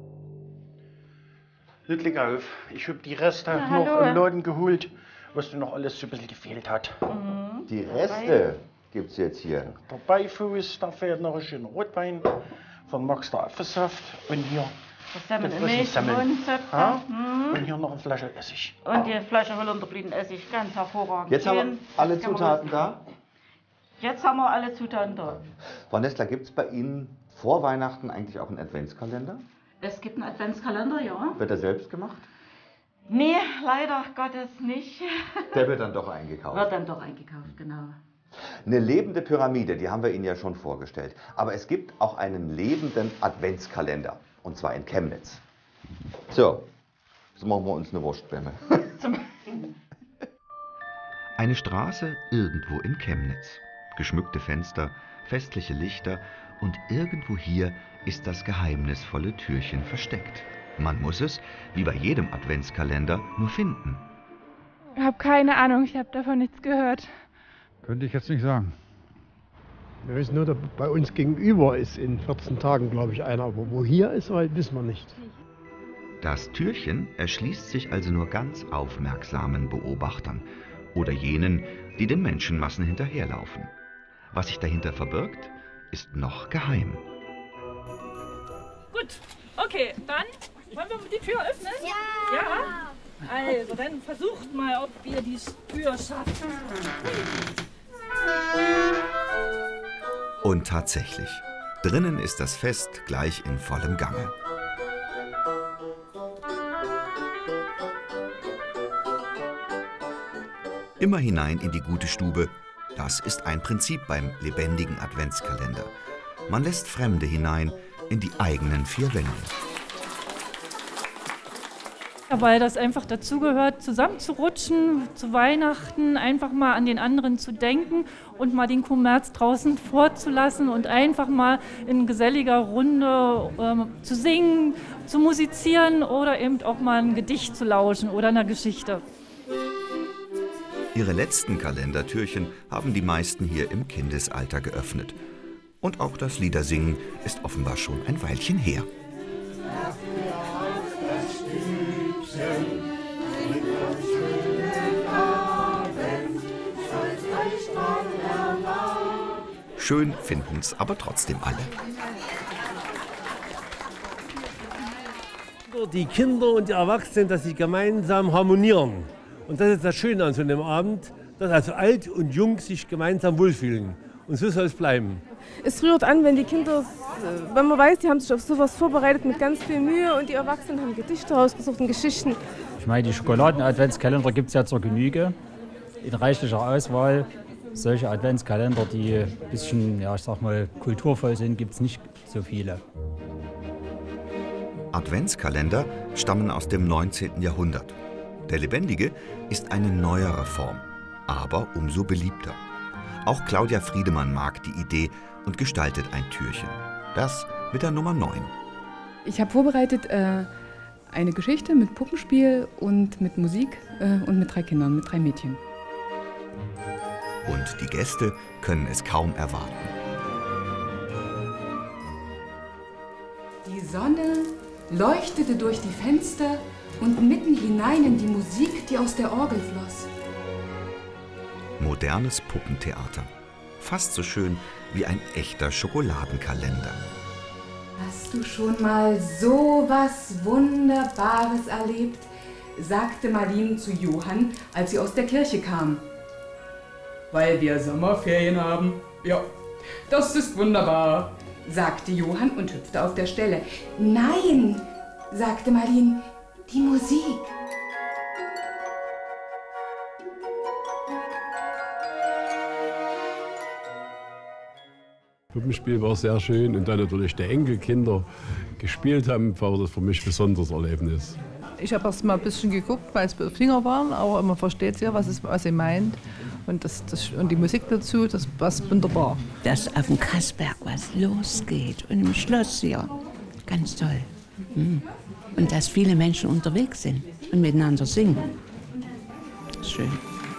Ludwig, ich habe die Reste noch im Laden geholt, was noch alles so ein bisschen gefehlt hat. Die Reste gibt es jetzt hier. Der Beifuß, da fehlt noch ein schöner Rotwein. von Max der Apfelsaft und hier Semmeln, den frischen Milch, Semmeln. Mondsäfte. Ja? Mhm. Und hier noch eine Flasche Essig. Und die Flasche Holunderblütenessig, ganz hervorragend. Jetzt haben wir Schön. alle Kann man Zutaten rüsten. da. Jetzt haben wir alle Zutaten da. Frau Nestler, gibt es bei Ihnen vor Weihnachten eigentlich auch einen Adventskalender? Es gibt einen Adventskalender, ja. Wird er selbst gemacht? Nee, leider Gottes nicht. Der wird dann doch eingekauft. Wird dann doch eingekauft, genau. Eine lebende Pyramide, die haben wir Ihnen ja schon vorgestellt. Aber es gibt auch einen lebenden Adventskalender. Und zwar in Chemnitz. So, jetzt machen wir uns eine Wurstbämme. Eine Straße irgendwo in Chemnitz. Geschmückte Fenster, festliche Lichter und irgendwo hier ist das geheimnisvolle Türchen versteckt. Man muss es, wie bei jedem Adventskalender, nur finden. Ich habe keine Ahnung, ich habe davon nichts gehört. Könnte ich jetzt nicht sagen. Wir wissen nur, dass bei uns gegenüber ist in 14 Tagen, glaube ich, einer. Aber wo hier ist, wissen wir nicht. Das Türchen erschließt sich also nur ganz aufmerksamen Beobachtern oder jenen, die den Menschenmassen hinterherlaufen. Was sich dahinter verbirgt, ist noch geheim. Gut, okay, dann wollen wir die Tür öffnen? Ja! Ja? Also, dann versucht mal, ob ihr die Tür schafft. Und tatsächlich, drinnen ist das Fest gleich in vollem Gange. Immer hinein in die gute Stube. Das ist ein Prinzip beim lebendigen Adventskalender. Man lässt Fremde hinein in die eigenen vier Wände. Ja, weil das einfach dazugehört, zusammenzurutschen, zu Weihnachten, einfach mal an den anderen zu denken und mal den Kommerz draußen vorzulassen und einfach mal in geselliger Runde zu singen, zu musizieren oder eben auch mal ein Gedicht zu lauschen oder einer Geschichte. Ihre letzten Kalendertürchen haben die meisten hier im Kindesalter geöffnet. Und auch das Liedersingen ist offenbar schon ein Weilchen her. Schön finden's aber trotzdem alle. Die Kinder und die Erwachsenen, dass sie gemeinsam harmonieren. Und das ist das Schöne an so einem Abend, dass also alt und jung sich gemeinsam wohlfühlen. Und so soll es bleiben. Es rührt an, wenn die Kinder, wenn man weiß, die haben sich auf sowas vorbereitet mit ganz viel Mühe und die Erwachsenen haben Gedichte rausgesucht und Geschichten. Ich meine, die Schokoladen-Adventskalender gibt es ja zur Genüge, in reichlicher Auswahl. Solche Adventskalender, die ein bisschen, ja, ich sag mal, kulturvoll sind, gibt es nicht so viele. Adventskalender stammen aus dem 19. Jahrhundert. Der lebendige ist eine neuere Form, aber umso beliebter. Auch Claudia Friedemann mag die Idee und gestaltet ein Türchen. Das mit der Nummer 9. Ich habe vorbereitet eine Geschichte mit Puppenspiel und mit Musik und mit 3 Kindern, mit 3 Mädchen. Und die Gäste können es kaum erwarten. Die Sonne leuchtete durch die Fenster und mitten hinein in die Musik, die aus der Orgel floss. Modernes Puppentheater. Fast so schön wie ein echter Schokoladenkalender. Hast du schon mal so was Wunderbares erlebt? Sagte Marlene zu Johann, als sie aus der Kirche kam. Weil wir Sommerferien haben? Ja, das ist wunderbar, sagte Johann und hüpfte auf der Stelle. Nein, sagte Marlene, die Musik. Puppenspiel war sehr schön und dann natürlich die Enkelkinder gespielt haben, war das für mich ein besonderes Erlebnis. Ich habe erst mal ein bisschen geguckt, weil es Finger waren, aber man versteht ja, was sie meint. Und, und die Musik dazu, das passt wunderbar. Dass auf dem Kassberg was losgeht und im Schloss hier. Ganz toll. Und dass viele Menschen unterwegs sind und miteinander singen. Schön.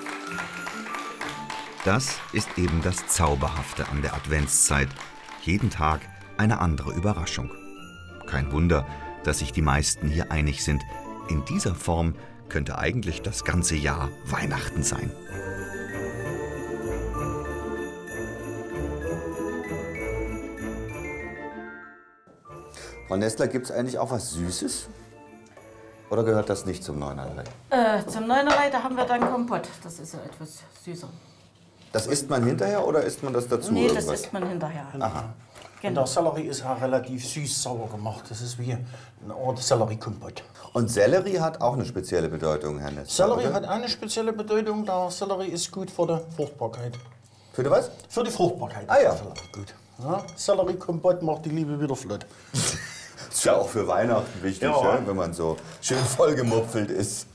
Das ist eben das Zauberhafte an der Adventszeit. Jeden Tag eine andere Überraschung. Kein Wunder, dass sich die meisten hier einig sind. In dieser Form könnte eigentlich das ganze Jahr Weihnachten sein. Frau Nestler, gibt es eigentlich auch was Süßes? Oder gehört das nicht zum Neunerlei? Zum Neunerlei, da haben wir dann Kompott. Das ist ja etwas süßer. Das isst man hinterher oder isst man das dazu? Nee, das isst man hinterher. Aha. Und der Sellerie ist auch relativ süß-sauer gemacht. Das ist wie eine Art Selleriekompott. Und Sellerie hat auch eine spezielle Bedeutung, Herr Nestler. Sellerie hat auch eine spezielle Bedeutung. Der Sellerie ist gut für die Fruchtbarkeit. Für die was? Für die Fruchtbarkeit. Ah ja. Gut. Ja, Selleriekompott macht die Liebe wieder flott. Ist ja auch für Weihnachten wichtig, ja, wenn man so schön vollgemupfelt ist.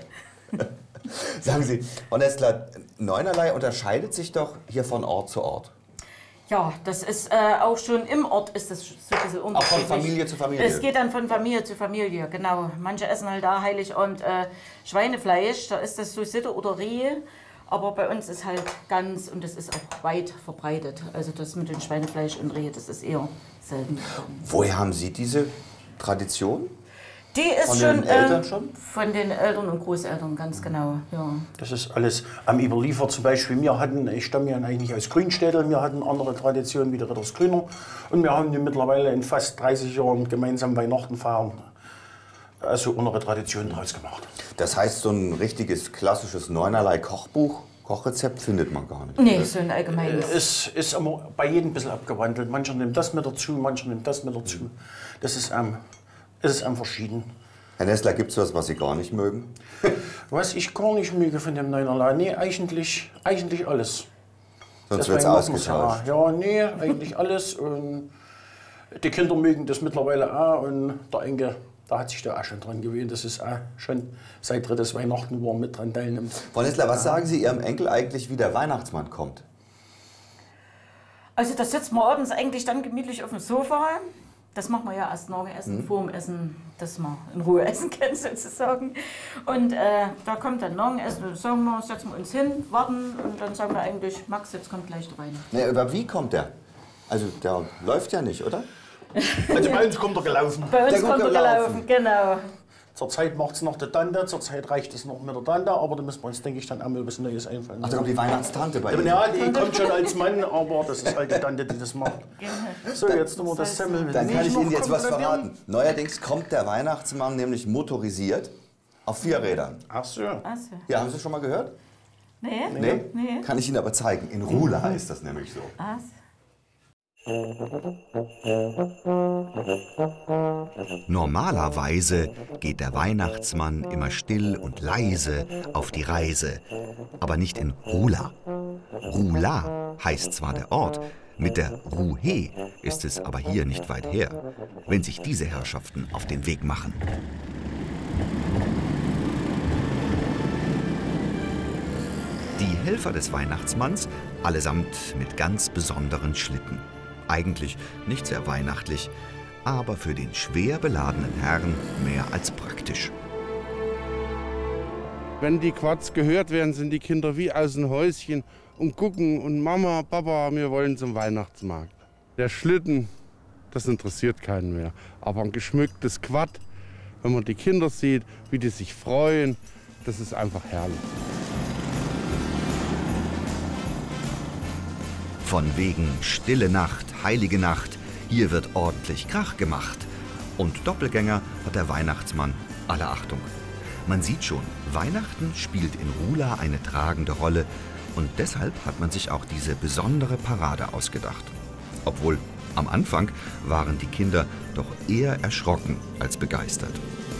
Sagen Sie, Frau Nestler, Neunerlei unterscheidet sich doch hier von Ort zu Ort. Ja, das ist auch schon im Ort ist das so ein bisschen unterschiedlich. Auch von Familie zu Familie? Es geht dann von Familie zu Familie, genau. Manche essen halt da Heiligabend Schweinefleisch, da ist das so Sitte oder Rehe. Aber bei uns ist halt Gans und das ist auch weit verbreitet. Also das mit dem Schweinefleisch und Rehe, das ist eher selten. Woher haben Sie diese Tradition? Die ist von schon, den Eltern schon? Von den Eltern und Großeltern, ganz genau. Ja. Das ist alles am Überliefert. Zum Beispiel, ich stamme ja eigentlich aus Grünstädel, wir hatten andere Traditionen wie der Rittersgrüner. Und wir haben mittlerweile in fast 30 Jahren gemeinsam Weihnachten feiern. Also unsere Tradition daraus gemacht. Das heißt, so ein richtiges klassisches Neunerlei-Kochbuch, Kochrezept findet man gar nicht. Nee, so ein allgemeines. Es ist immer bei jedem ein bisschen abgewandelt. Mancher nimmt das mit dazu, mancher nimmt das mit dazu. Das ist verschieden. Herr Nestler, gibt es was Sie gar nicht mögen? Was ich gar nicht möge von dem Neunerlei? Nee, eigentlich alles. Sonst wird es ausgetauscht. Ja, nee, eigentlich alles. Und die Kinder mögen das mittlerweile auch. Und der Enkel, da hat sich da auch schon dran gewöhnt. Das ist auch schon seit drittes Weihnachten, wo er mit dran teilnimmt. Frau Nestler, was sagen Sie Ihrem Enkel eigentlich, wie der Weihnachtsmann kommt? Also da sitzen wir abends eigentlich dann gemütlich auf dem Sofa. Das machen wir ja erst nach dem Essen, vor dem Essen, dass wir in Ruhe essen können sozusagen. Und da kommt dann nach dem Essen, dann sagen wir, setzen wir uns hin, warten und dann sagen wir eigentlich, Max, jetzt kommt gleich rein. Nee, aber wie kommt der? Also der läuft ja nicht, oder? Also bei uns kommt er gelaufen. Bei uns kommt er gelaufen, genau. Zurzeit macht es noch die Tante, zurzeit reicht es noch mit der Tante, aber da müssen wir uns, denke ich, dann einmal was Neues einfallen. Ach, da kommt die Weihnachtstante bei Ihnen? Ja, die kommt schon als Mann, aber das ist halt die Tante, die das macht. So, jetzt tun wir das Semmel mit Dann kann ich Ihnen jetzt was verraten. Neuerdings kommt der Weihnachtsmann nämlich motorisiert auf 4 Rädern. Ach so. Ja, haben Sie schon mal gehört? Nee. Nee? Kann ich Ihnen aber zeigen. In Rula ist das nämlich so. Normalerweise geht der Weihnachtsmann immer still und leise auf die Reise, aber nicht in Rula. Rula heißt zwar der Ort, mit der Ruhe ist es aber hier nicht weit her, wenn sich diese Herrschaften auf den Weg machen. Die Helfer des Weihnachtsmanns, allesamt mit ganz besonderen Schlitten. Eigentlich nicht sehr weihnachtlich, aber für den schwer beladenen Herrn mehr als praktisch. Wenn die Quads gehört werden, sind die Kinder wie aus dem Häuschen und gucken und Mama, Papa, wir wollen zum Weihnachtsmarkt. Der Schlitten, das interessiert keinen mehr. Aber ein geschmücktes Quad, wenn man die Kinder sieht, wie die sich freuen, das ist einfach herrlich. Von wegen stille Nacht, heilige Nacht, hier wird ordentlich Krach gemacht. Und Doppelgänger hat der Weihnachtsmann alle Achtung. Man sieht schon, Weihnachten spielt in Rula eine tragende Rolle und deshalb hat man sich auch diese besondere Parade ausgedacht. Obwohl am Anfang waren die Kinder doch eher erschrocken als begeistert.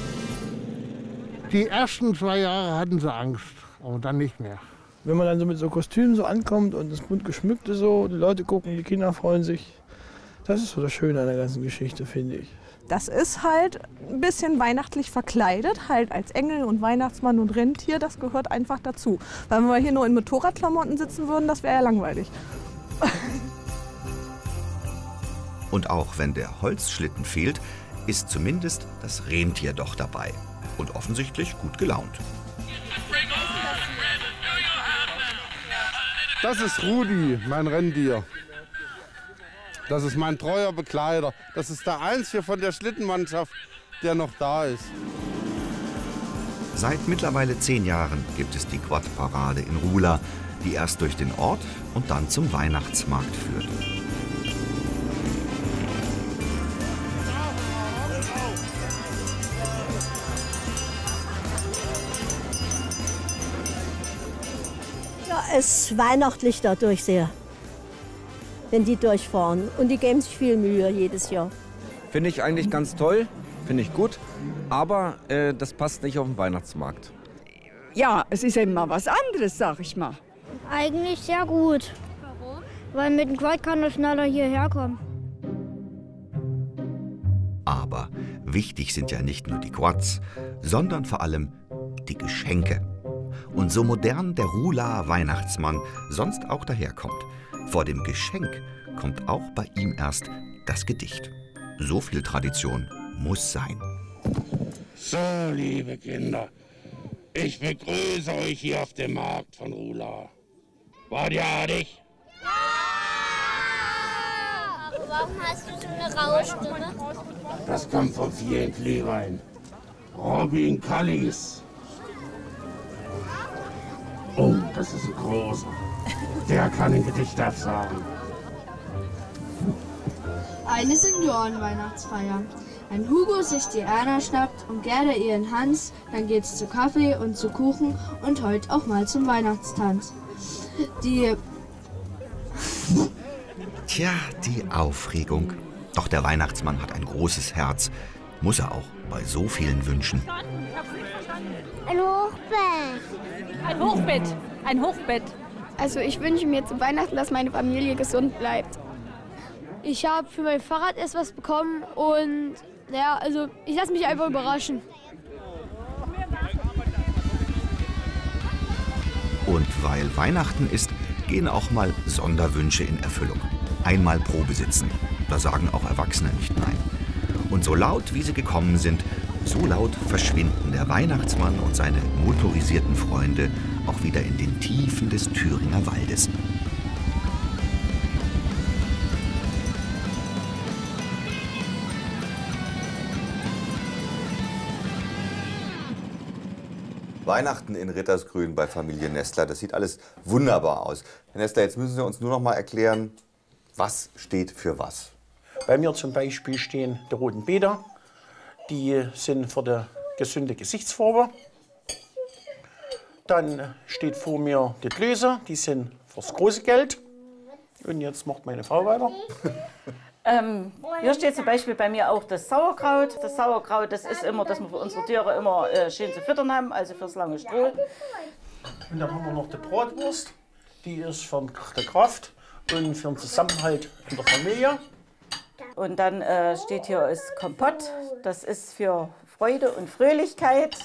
Die ersten 2 Jahre hatten sie Angst, aber dann nicht mehr. Wenn man dann so mit so Kostümen so ankommt und das bunt geschmückte so, die Leute gucken, die Kinder freuen sich. Das ist so das Schöne an der ganzen Geschichte, finde ich. Das ist halt ein bisschen weihnachtlich verkleidet, halt als Engel und Weihnachtsmann und Rentier, das gehört einfach dazu. Weil wenn wir hier nur in Motorradklamotten sitzen würden, das wäre ja langweilig. Und auch wenn der Holzschlitten fehlt, ist zumindest das Rentier doch dabei. Und offensichtlich gut gelaunt. Das ist Rudi, mein Rentier. Das ist mein treuer Begleiter. Das ist der Einzige von der Schlittenmannschaft, der noch da ist. Seit mittlerweile 10 Jahren gibt es die Quad-Parade in Rula, die erst durch den Ort und dann zum Weihnachtsmarkt führt. es weihnachtlich dadurch sehr, wenn die durchfahren. Und die geben sich viel Mühe jedes Jahr. Finde ich eigentlich ganz toll, finde ich gut, aber das passt nicht auf den Weihnachtsmarkt. Ja, es ist immer was anderes, sag ich mal. Eigentlich sehr gut. Warum? Weil mit dem Quad kann er schneller hierher kommen. Aber wichtig sind ja nicht nur die Quads, sondern vor allem die Geschenke. Und so modern der Ruhlaer Weihnachtsmann sonst auch daherkommt, vor dem Geschenk kommt auch bei ihm erst das Gedicht. So viel Tradition muss sein. So, liebe Kinder, ich begrüße euch hier auf dem Markt von Ruhlaer. Wart ihr artig? Ja! Warum hast du so eine raue Stimme? Das kommt vom vielen Kleewein. Robin Kallis. Oh, das ist ein großer. Der kann ein Gedicht absagen. Eine Seniorenweihnachtsfeier. Wenn Hugo sich die Erna schnappt und Gerda ihren Hans, dann geht's zu Kaffee und zu Kuchen und heute auch mal zum Weihnachtstanz. Die Aufregung. Doch der Weihnachtsmann hat ein großes Herz. Muss er auch bei so vielen Wünschen. Ein Hochbett. Ein Hochbett. Ein Hochbett. Also ich wünsche mir zu Weihnachten, dass meine Familie gesund bleibt. Ich habe für mein Fahrrad erst was bekommen und ja, also ich lasse mich einfach überraschen. Und weil Weihnachten ist, gehen auch mal Sonderwünsche in Erfüllung. Einmal Probe sitzen. Da sagen auch Erwachsene nicht nein. Und so laut, wie sie gekommen sind, so laut verschwinden der Weihnachtsmann und seine motorisierten Freunde auch wieder in den Tiefen des Thüringer Waldes. Weihnachten in Rittersgrün bei Familie Nestler, das sieht alles wunderbar aus. Herr Nestler, jetzt müssen Sie uns nur noch mal erklären, was steht für was. Bei mir zum Beispiel stehen die roten Beete, die sind für die gesunde Gesichtsfarbe. Dann steht vor mir die Klöße, die sind fürs große Geld. Und jetzt macht meine Frau weiter. Hier steht zum Beispiel bei mir auch das Sauerkraut. Das Sauerkraut, das ist immer, dass wir für unsere Tiere immer schön zu füttern haben, also fürs lange Stroh. Und dann haben wir noch die Bratwurst, die ist für die Kraft und für den Zusammenhalt in der Familie. Und dann steht hier ist Kompott, das ist für Freude und Fröhlichkeit.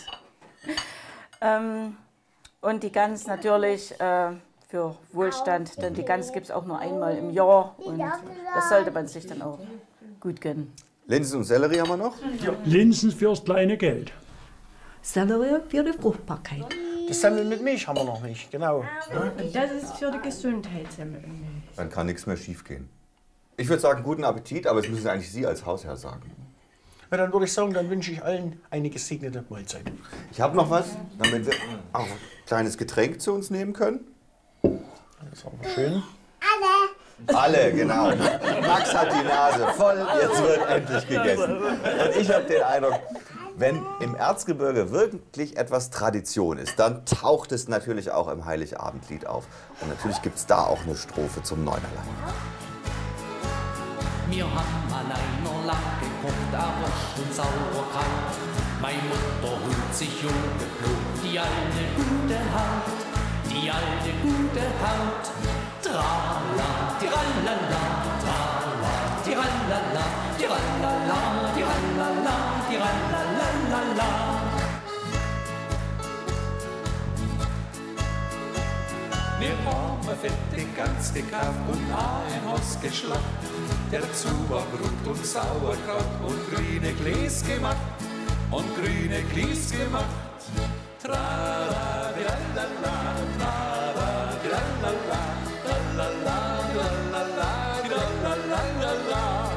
Und die Gans natürlich für Wohlstand, denn die Gans gibt es auch nur einmal im Jahr und das sollte man sich dann auch gut gönnen. Linsen und Sellerie haben wir noch? Ja. Linsen fürs kleine Geld. Sellerie für die Fruchtbarkeit. Das Semmel mit Milch haben wir noch nicht, genau. Und das ist für die Gesundheit, Semmel mit Milch. Dann kann nichts mehr schief gehen. Ich würde sagen, guten Appetit, aber es müssen eigentlich Sie als Hausherr sagen. Ja, dann würde ich sagen, dann wünsche ich allen eine gesegnete Mahlzeit. Ich habe noch was, damit wir auch ein kleines Getränk zu uns nehmen können. Das ist aber schön. Alle, genau. Max hat die Nase voll, jetzt wird endlich gegessen. Und ich habe den Eindruck, wenn im Erzgebirge wirklich etwas Tradition ist, dann taucht es natürlich auch im Heiligabendlied auf. Und natürlich gibt es da auch eine Strophe zum Neunerlein. Wir haben allein noch lang gekocht, Arrosch und Sauerkraut. Meine Mutter holt sich umgeplogt, die alte gute Haut, die alte gute Haut. Trala, tiralala, trala, tiralala, tiralala, tiralala, tiralalalala. Wir haben eine fette Gans gekauft und ein Haus geschlachtet. Dazu war Brot und Sauerkraut und grüne Gläs gemacht. Und grüne Gläs gemacht. Trala, tiralala, trala, tiralala, tralala, tiralala, tiralalalala.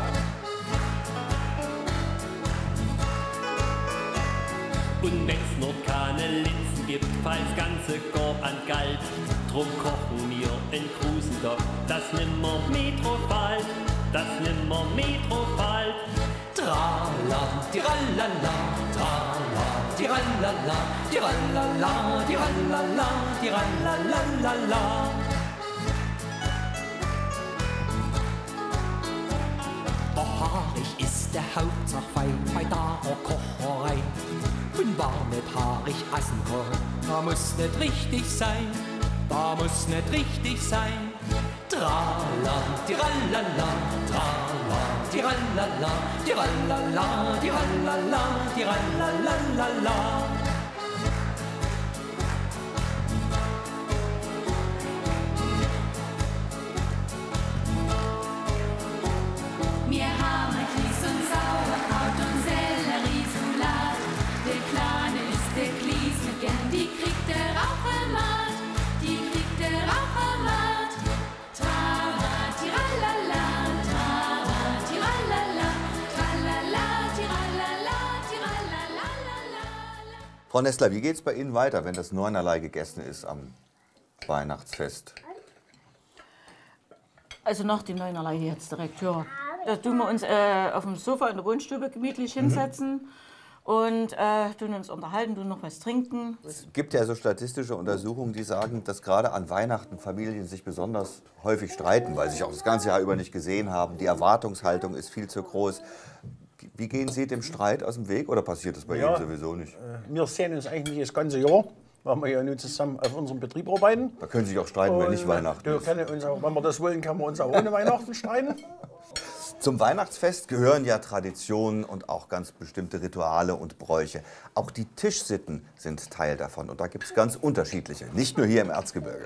Und wenn's noch keine Linsen gibt, falls ganze Korb an Galt, drum kochen wir in Krusendorf, das nimmer Metro fällt, das nimmer Metro fällt. Trala, tiralala, trala, tiralala, tiralala, tiralala, tiralalalala. Doch haarig ist der Hauptsache bei der Kocherei. Und war nicht haarig Assenkorn, da muss nicht richtig sein, da muss nicht richtig sein. Trala, tiralala, trala, tiralala, tiralala, tiralala, tiralalalala. Wir haben Kies und Sauerkraut und Selleriesalat. Der Kleine ist der Klies mit gern, die kriegt der Rauchermat, die kriegt der Rauchermat. Trara, tiralala, trara, tiralala, tralala, tiralala, tiralalalala. Frau Nestler, wie geht es bei Ihnen weiter, wenn das Neunerlei gegessen ist am Weihnachtsfest? Also nach dem Neunerlei jetzt direkt, ja. Da tun wir uns auf dem Sofa in der Wohnstube gemütlich hinsetzen und tun uns unterhalten, tun noch was trinken. Es gibt ja so statistische Untersuchungen, die sagen, dass gerade an Weihnachten Familien sich besonders häufig streiten, weil sie sich auch das ganze Jahr über nicht gesehen haben. Die Erwartungshaltung ist viel zu groß. Wie gehen Sie dem Streit aus dem Weg oder passiert das bei Ihnen sowieso nicht? Wir sehen uns eigentlich das ganze Jahr, weil wir ja nun zusammen auf unserem Betrieb arbeiten. Da können Sie sich auch streiten, wenn nicht Weihnachten ist. Uns auch, wenn wir das wollen, können wir uns auch ohne Weihnachten streiten. Zum Weihnachtsfest gehören ja Traditionen und auch ganz bestimmte Rituale und Bräuche. Auch die Tischsitten sind Teil davon und da gibt es ganz unterschiedliche, nicht nur hier im Erzgebirge.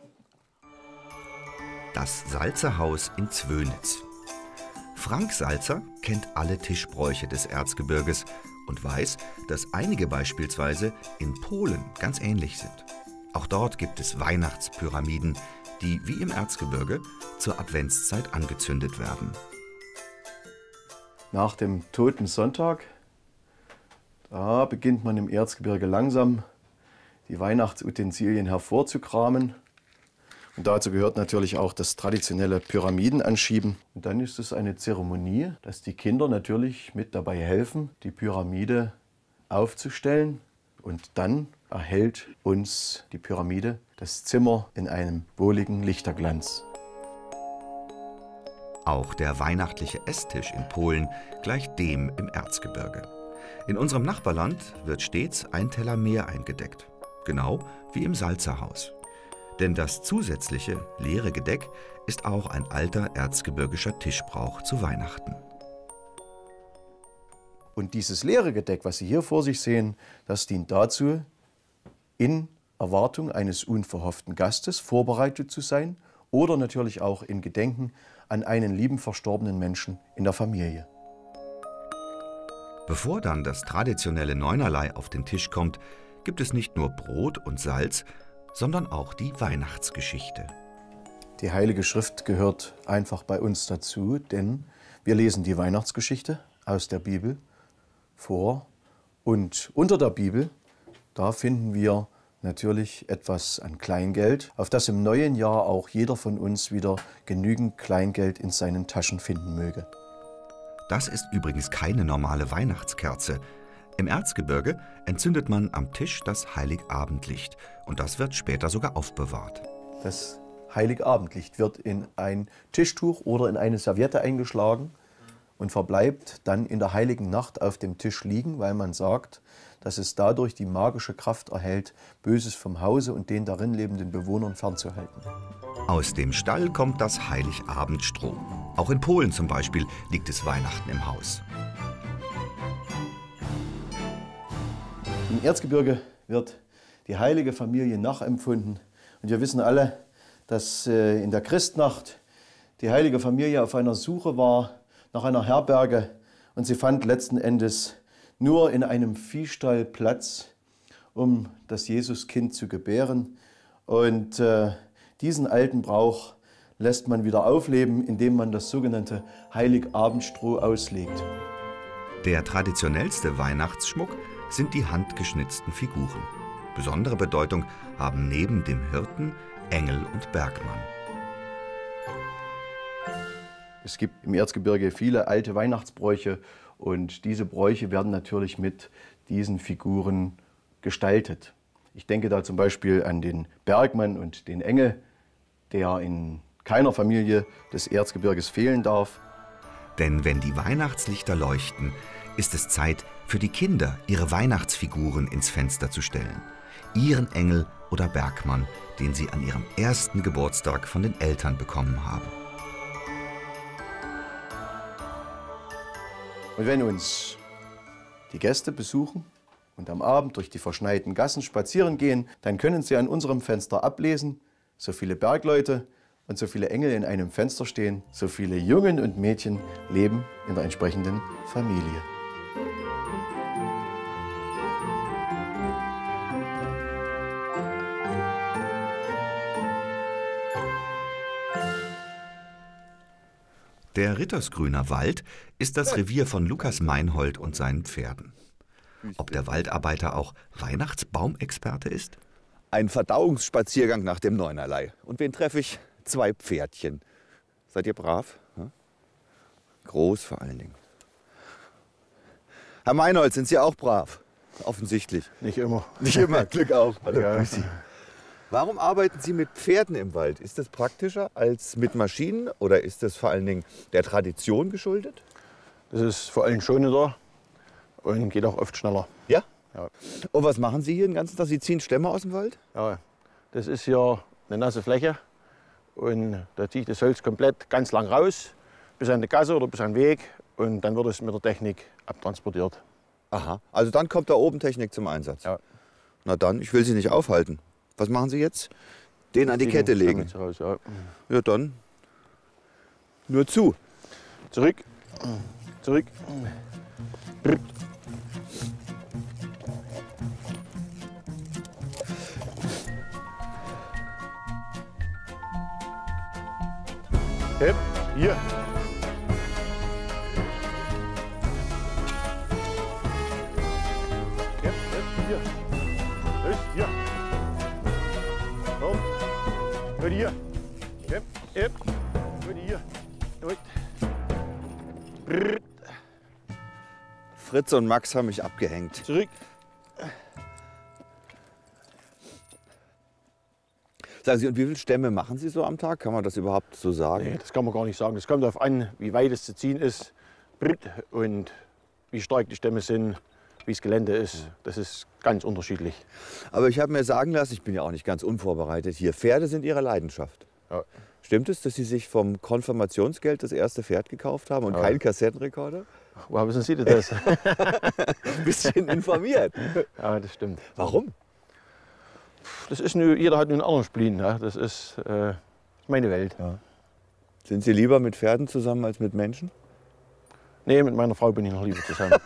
Das Salzerhaus in Zwönitz. Frank Salzer kennt alle Tischbräuche des Erzgebirges und weiß, dass einige beispielsweise in Polen ganz ähnlich sind. Auch dort gibt es Weihnachtspyramiden, die wie im Erzgebirge zur Adventszeit angezündet werden. Nach dem Toten Sonntag, da beginnt man im Erzgebirge langsam die Weihnachtsutensilien hervorzukramen. Und dazu gehört natürlich auch das traditionelle Pyramidenanschieben. Und dann ist es eine Zeremonie, dass die Kinder natürlich mit dabei helfen, die Pyramide aufzustellen. Und dann erhält uns die Pyramide das Zimmer in einem wohligen Lichterglanz. Auch der weihnachtliche Esstisch in Polen gleicht dem im Erzgebirge. In unserem Nachbarland wird stets ein Teller mehr eingedeckt, genau wie im Salzerhaus. Denn das zusätzliche, leere Gedeck ist auch ein alter erzgebirgischer Tischbrauch zu Weihnachten. Und dieses leere Gedeck, was Sie hier vor sich sehen, das dient dazu, in Erwartung eines unverhofften Gastes vorbereitet zu sein oder natürlich auch in Gedenken an einen lieben verstorbenen Menschen in der Familie. Bevor dann das traditionelle Neunerlei auf den Tisch kommt, gibt es nicht nur Brot und Salz, sondern auch die Weihnachtsgeschichte. Die Heilige Schrift gehört einfach bei uns dazu, denn wir lesen die Weihnachtsgeschichte aus der Bibel vor. Und unter der Bibel, da finden wir natürlich etwas an Kleingeld, auf das im neuen Jahr auch jeder von uns wieder genügend Kleingeld in seinen Taschen finden möge. Das ist übrigens keine normale Weihnachtskerze. Im Erzgebirge entzündet man am Tisch das Heiligabendlicht und das wird später sogar aufbewahrt. Das Heiligabendlicht wird in ein Tischtuch oder in eine Serviette eingeschlagen und verbleibt dann in der heiligen Nacht auf dem Tisch liegen, weil man sagt, dass es dadurch die magische Kraft erhält, Böses vom Hause und den darin lebenden Bewohnern fernzuhalten. Aus dem Stall kommt das Heiligabendstroh. Auch in Polen zum Beispiel liegt es Weihnachten im Haus. Im Erzgebirge wird die heilige Familie nachempfunden. Und wir wissen alle, dass in der Christnacht die heilige Familie auf einer Suche war nach einer Herberge und sie fand letzten Endes nur in einem Viehstall Platz, um das Jesuskind zu gebären. Und diesen alten Brauch lässt man wieder aufleben, indem man das sogenannte Heiligabendstroh auslegt. Der traditionellste Weihnachtsschmuck sind die handgeschnitzten Figuren. Besondere Bedeutung haben neben dem Hirten Engel und Bergmann. Es gibt im Erzgebirge viele alte Weihnachtsbräuche Und diese Bräuche werden natürlich mit diesen Figuren gestaltet. Ich denke da zum Beispiel an den Bergmann und den Engel, der in keiner Familie des Erzgebirges fehlen darf. Denn wenn die Weihnachtslichter leuchten, ist es Zeit für die Kinder, ihre Weihnachtsfiguren ins Fenster zu stellen. Ihren Engel oder Bergmann, den sie an ihrem ersten Geburtstag von den Eltern bekommen haben. Und wenn uns die Gäste besuchen und am Abend durch die verschneiten Gassen spazieren gehen, dann können sie an unserem Fenster ablesen, so viele Bergleute und so viele Engel in einem Fenster stehen, so viele Jungen und Mädchen leben in der entsprechenden Familie. Der Rittersgrüner Wald ist das Revier von Lukas Meinhold und seinen Pferden. Ob der Waldarbeiter auch Weihnachtsbaumexperte ist? Ein Verdauungsspaziergang nach dem Neunerlei. Und wen treffe ich? 2 Pferdchen. Seid ihr brav? Ja? Groß vor allen Dingen. Herr Meinhold, sind Sie auch brav? Offensichtlich. Nicht immer. Nicht immer, Glück auf. Hallo, Ja. grüß Sie. Warum arbeiten Sie mit Pferden im Wald? Ist das praktischer als mit Maschinen oder ist das vor allen Dingen der Tradition geschuldet? Das ist vor allem schonender und geht auch oft schneller. Ja? Ja. Und was machen Sie hier den ganzen Tag? Sie ziehen Stämme aus dem Wald? Ja, das ist hier eine nasse Fläche und da ziehe ich das Holz komplett ganz lang raus, bis an die Gasse oder bis an den Weg und dann wird es mit der Technik abtransportiert. Aha, also dann kommt da oben Technik zum Einsatz. Ja. Na dann, ich will Sie nicht aufhalten. Was machen Sie jetzt? Den an die Kette legen. Raus, ja. Ja dann, nur zu. Zurück, zurück. Hep, hier. Hep, hier. Los, hier. Komm. Gut hier. Hep, hep. Gut hier. Gut. Brrrt. Fritz und Max haben mich abgehängt. Zurück. Sagen Sie, und wie viele Stämme machen Sie so am Tag? Kann man das überhaupt so sagen? Nee, das kann man gar nicht sagen. Das kommt darauf an, wie weit es zu ziehen ist und wie stark die Stämme sind, wie das Gelände ist. Das ist ganz unterschiedlich. Aber ich habe mir sagen lassen, ich bin ja auch nicht ganz unvorbereitet hier, Pferde sind Ihre Leidenschaft. Ja. Stimmt es, dass Sie sich vom Konfirmationsgeld das erste Pferd gekauft haben und Ja. keinen Kassettenrekorder? Woher wissen Sie das? Ein bisschen informiert. Ja, das stimmt. Warum? Das ist nur, jeder hat nur einen anderen Spleen. Ja. Das ist meine Welt. Ja. Sind Sie lieber mit Pferden zusammen als mit Menschen? Nee, mit meiner Frau bin ich noch lieber zusammen.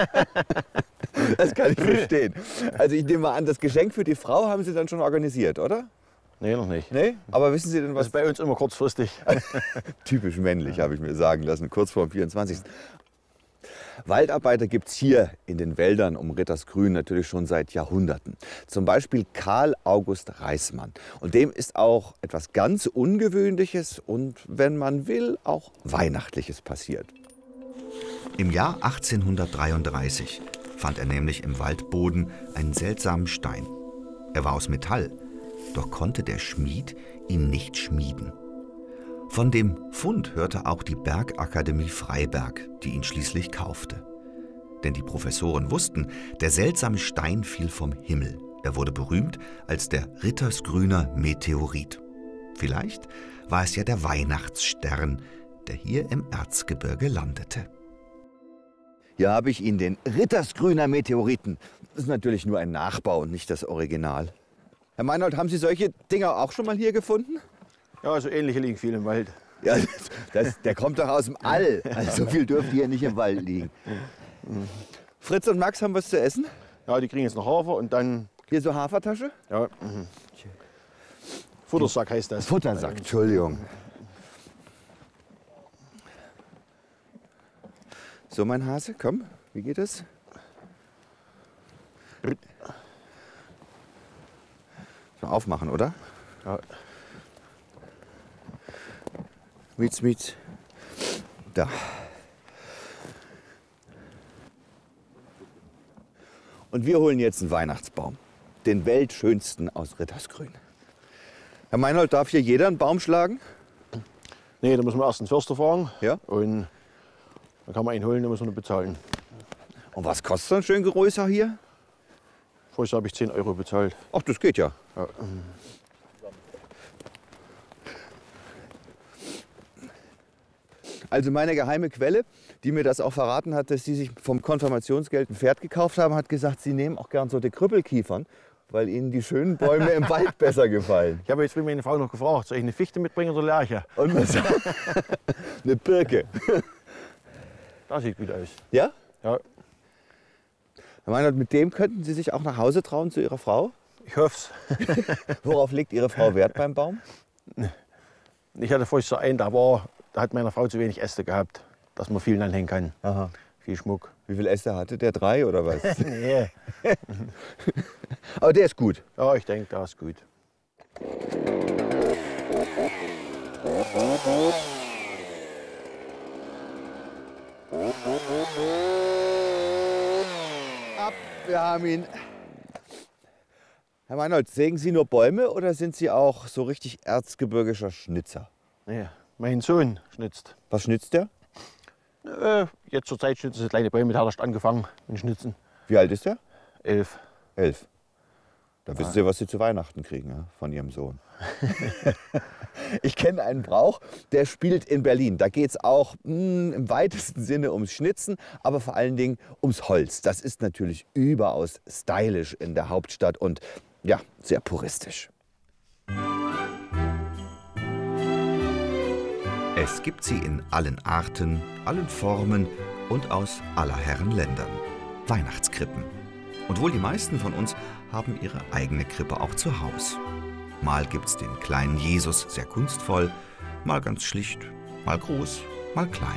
Das kann ich verstehen. Also ich nehme mal an, das Geschenk für die Frau haben Sie dann schon organisiert, oder? Nee, noch nicht. Nee? Aber wissen Sie denn, Das was... ist bei uns immer kurzfristig. Typisch männlich, habe ich mir sagen lassen, kurz vor dem 24. Waldarbeiter gibt es hier in den Wäldern um Rittersgrün natürlich schon seit Jahrhunderten. Zum Beispiel Karl August Reismann. Und dem ist auch etwas ganz Ungewöhnliches und, wenn man will, auch Weihnachtliches passiert. Im Jahr 1833 fand er nämlich im Waldboden einen seltsamen Stein. Er war aus Metall, doch konnte der Schmied ihn nicht schmieden. Von dem Fund hörte auch die Bergakademie Freiberg, die ihn schließlich kaufte. Denn die Professoren wussten, der seltsame Stein fiel vom Himmel. Er wurde berühmt als der Rittersgrüner Meteorit. Vielleicht war es ja der Weihnachtsstern, der hier im Erzgebirge landete. Hier habe ich Ihnen den Rittersgrüner Meteoriten. Das ist natürlich nur ein Nachbau und nicht das Original. Herr Meinhold, haben Sie solche Dinger auch schon mal hier gefunden? Ja, so ähnliche liegen viel im Wald. Ja, der kommt doch aus dem All. Also so viel dürfte hier nicht im Wald liegen. Fritz und Max haben was zu essen? Ja, die kriegen jetzt noch Hafer und dann... Hier so Hafertasche? Ja. Futtersack heißt das. Futtersack, Entschuldigung. So, mein Hase, komm, wie geht es? So, aufmachen, oder? Ja. Mietz. Da. Und wir holen jetzt einen Weihnachtsbaum. Den weltschönsten aus Rittersgrün. Herr Meinhold, darf hier jeder einen Baum schlagen? Nee, da müssen wir erst einen Förster fragen. Ja. Und dann kann man ihn holen, dann müssen wir ihn bezahlen. Und was kostet so ein schön größer hier? Vorher habe ich 10 € bezahlt. Ach, das geht ja. Ja. Also meine geheime Quelle, die mir das auch verraten hat, dass Sie sich vom Konfirmationsgeld ein Pferd gekauft haben, hat gesagt, Sie nehmen auch gern so die Krüppelkiefern, weil Ihnen die schönen Bäume im Wald besser gefallen. Ich habe jetzt meine Frau noch gefragt, soll ich eine Fichte mitbringen oder Lärche? Und was? Eine Birke. Das sieht gut aus. Ja? Ja. Herr Meinhold, mit dem könnten Sie sich auch nach Hause trauen zu Ihrer Frau? Ich hoffe es. Worauf legt Ihre Frau Wert beim Baum? Ich hatte vorher so einen, da hat meine Frau zu wenig Äste gehabt, dass man viel anhängen kann. Aha. Viel Schmuck. Wie viele Äste hatte der? 3 oder was? Nee. Aber der ist gut. Ja, ich denke, der ist gut. Ab, wir haben ihn. Herr Meinhold, sägen Sie nur Bäume oder sind Sie auch so richtig erzgebirgischer Schnitzer? Ja, mein Sohn schnitzt. Was schnitzt der? Jetzt zur Zeit schnitzen sie kleine Bäume, der hat erst angefangen mit Schnitzen. Wie alt ist der? 11. 11. Da wissen Sie, was Sie zu Weihnachten kriegen, ja, von Ihrem Sohn. Ich kenne einen Brauch, der spielt in Berlin. Da geht es auch im weitesten Sinne ums Schnitzen, aber vor allen Dingen ums Holz. Das ist natürlich überaus stylisch in der Hauptstadt und ja, sehr puristisch. Es gibt sie in allen Arten, allen Formen und aus aller Herren Ländern. Weihnachtskrippen. Und wohl die meisten von uns haben ihre eigene Krippe auch zu Haus. Mal gibt's den kleinen Jesus, sehr kunstvoll, mal ganz schlicht, mal groß, mal klein.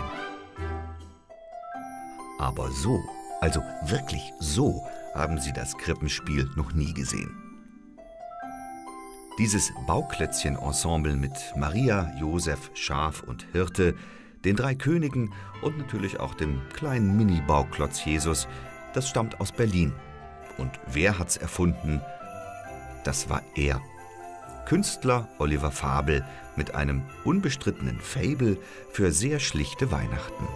Aber so, also wirklich so, haben sie das Krippenspiel noch nie gesehen. Dieses Bauklötzchen-Ensemble mit Maria, Josef, Schaf und Hirte, den 3 Königen und natürlich auch dem kleinen Mini-Bauklotz Jesus, das stammt aus Berlin. Und wer hat's erfunden? Das war er. Künstler Oliver Fabel mit einem unbestrittenen Faible für sehr schlichte Weihnachten.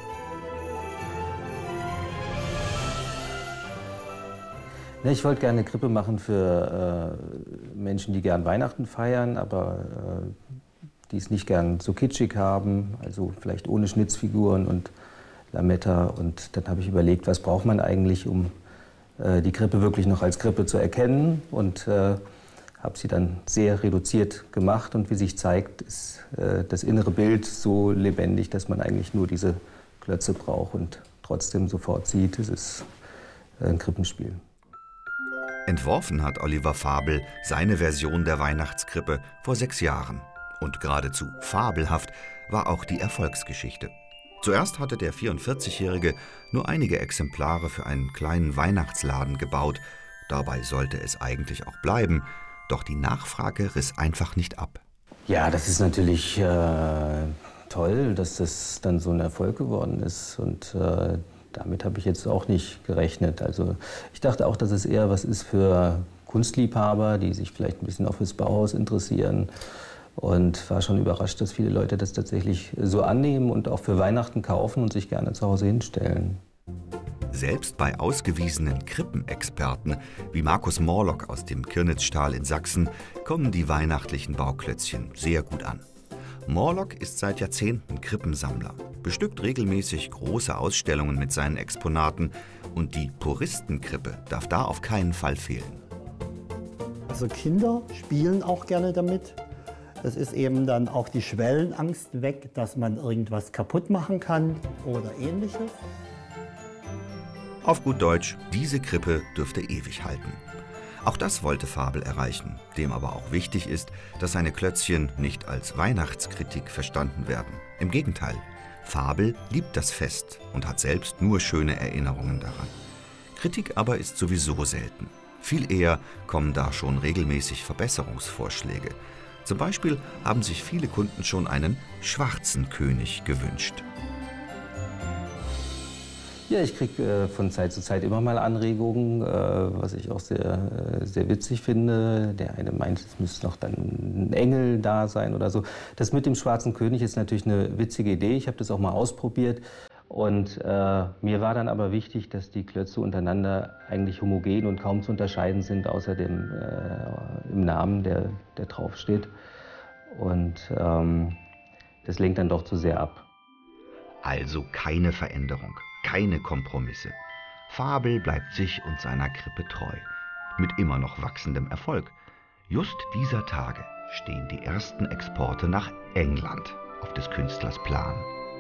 Ich wollte gerne eine Krippe machen für Menschen, die gern Weihnachten feiern, aber die es nicht gern so kitschig haben, also vielleicht ohne Schnitzfiguren und Lametta. Und dann habe ich überlegt, was braucht man eigentlich, um die Krippe wirklich noch als Krippe zu erkennen, und habe sie dann sehr reduziert gemacht. Und wie sich zeigt, ist das innere Bild so lebendig, dass man eigentlich nur diese Klötze braucht und trotzdem sofort sieht, es ist ein Krippenspiel. Entworfen hat Oliver Fabel seine Version der Weihnachtskrippe vor 6 Jahren. Und geradezu fabelhaft war auch die Erfolgsgeschichte. Zuerst hatte der 44-Jährige nur einige Exemplare für einen kleinen Weihnachtsladen gebaut. Dabei sollte es eigentlich auch bleiben. Doch die Nachfrage riss einfach nicht ab. Ja, das ist natürlich toll, dass das dann so ein Erfolg geworden ist. Und damit habe ich jetzt auch nicht gerechnet. Also ich dachte auch, dass es eher was ist für Kunstliebhaber, die sich vielleicht ein bisschen auch fürs Bauhaus interessieren. Und war schon überrascht, dass viele Leute das tatsächlich so annehmen und auch für Weihnachten kaufen und sich gerne zu Hause hinstellen. Selbst bei ausgewiesenen Krippenexperten wie Markus Morlock aus dem Kirnitzstal in Sachsen kommen die weihnachtlichen Bauklötzchen sehr gut an. Morlock ist seit Jahrzehnten Krippensammler, bestückt regelmäßig große Ausstellungen mit seinen Exponaten, und die Puristenkrippe darf da auf keinen Fall fehlen. Also Kinder spielen auch gerne damit. Es ist eben dann auch die Schwellenangst weg, dass man irgendwas kaputt machen kann oder Ähnliches. Auf gut Deutsch, diese Krippe dürfte ewig halten. Auch das wollte Fabel erreichen, dem aber auch wichtig ist, dass seine Klötzchen nicht als Weihnachtskritik verstanden werden. Im Gegenteil, Fabel liebt das Fest und hat selbst nur schöne Erinnerungen daran. Kritik aber ist sowieso selten. Viel eher kommen da schon regelmäßig Verbesserungsvorschläge. Zum Beispiel haben sich viele Kunden schon einen schwarzen König gewünscht. Ja, ich kriege von Zeit zu Zeit immer mal Anregungen, was ich auch sehr witzig finde. Der eine meint, es müsste noch dann ein Engel da sein oder so. Das mit dem Schwarzen König ist natürlich eine witzige Idee. Ich habe das auch mal ausprobiert. Und mir war dann aber wichtig, dass die Klötze untereinander eigentlich homogen und kaum zu unterscheiden sind, außer dem im Namen, der draufsteht. Und das lenkt dann doch zu sehr ab. Also keine Veränderung, keine Kompromisse. Fabel bleibt sich und seiner Krippe treu. Mit immer noch wachsendem Erfolg. Just dieser Tage stehen die ersten Exporte nach England auf des Künstlers Plan.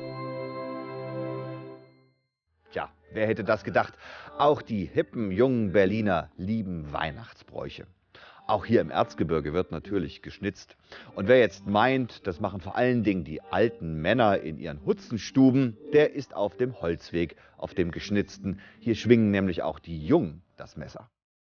Tja, wer hätte das gedacht? Auch die hippen, jungen Berliner lieben Weihnachtsbräuche. Auch hier im Erzgebirge wird natürlich geschnitzt. Und wer jetzt meint, das machen vor allen Dingen die alten Männer in ihren Hutzenstuben, der ist auf dem Holzweg, auf dem Geschnitzten. Hier schwingen nämlich auch die Jungen das Messer.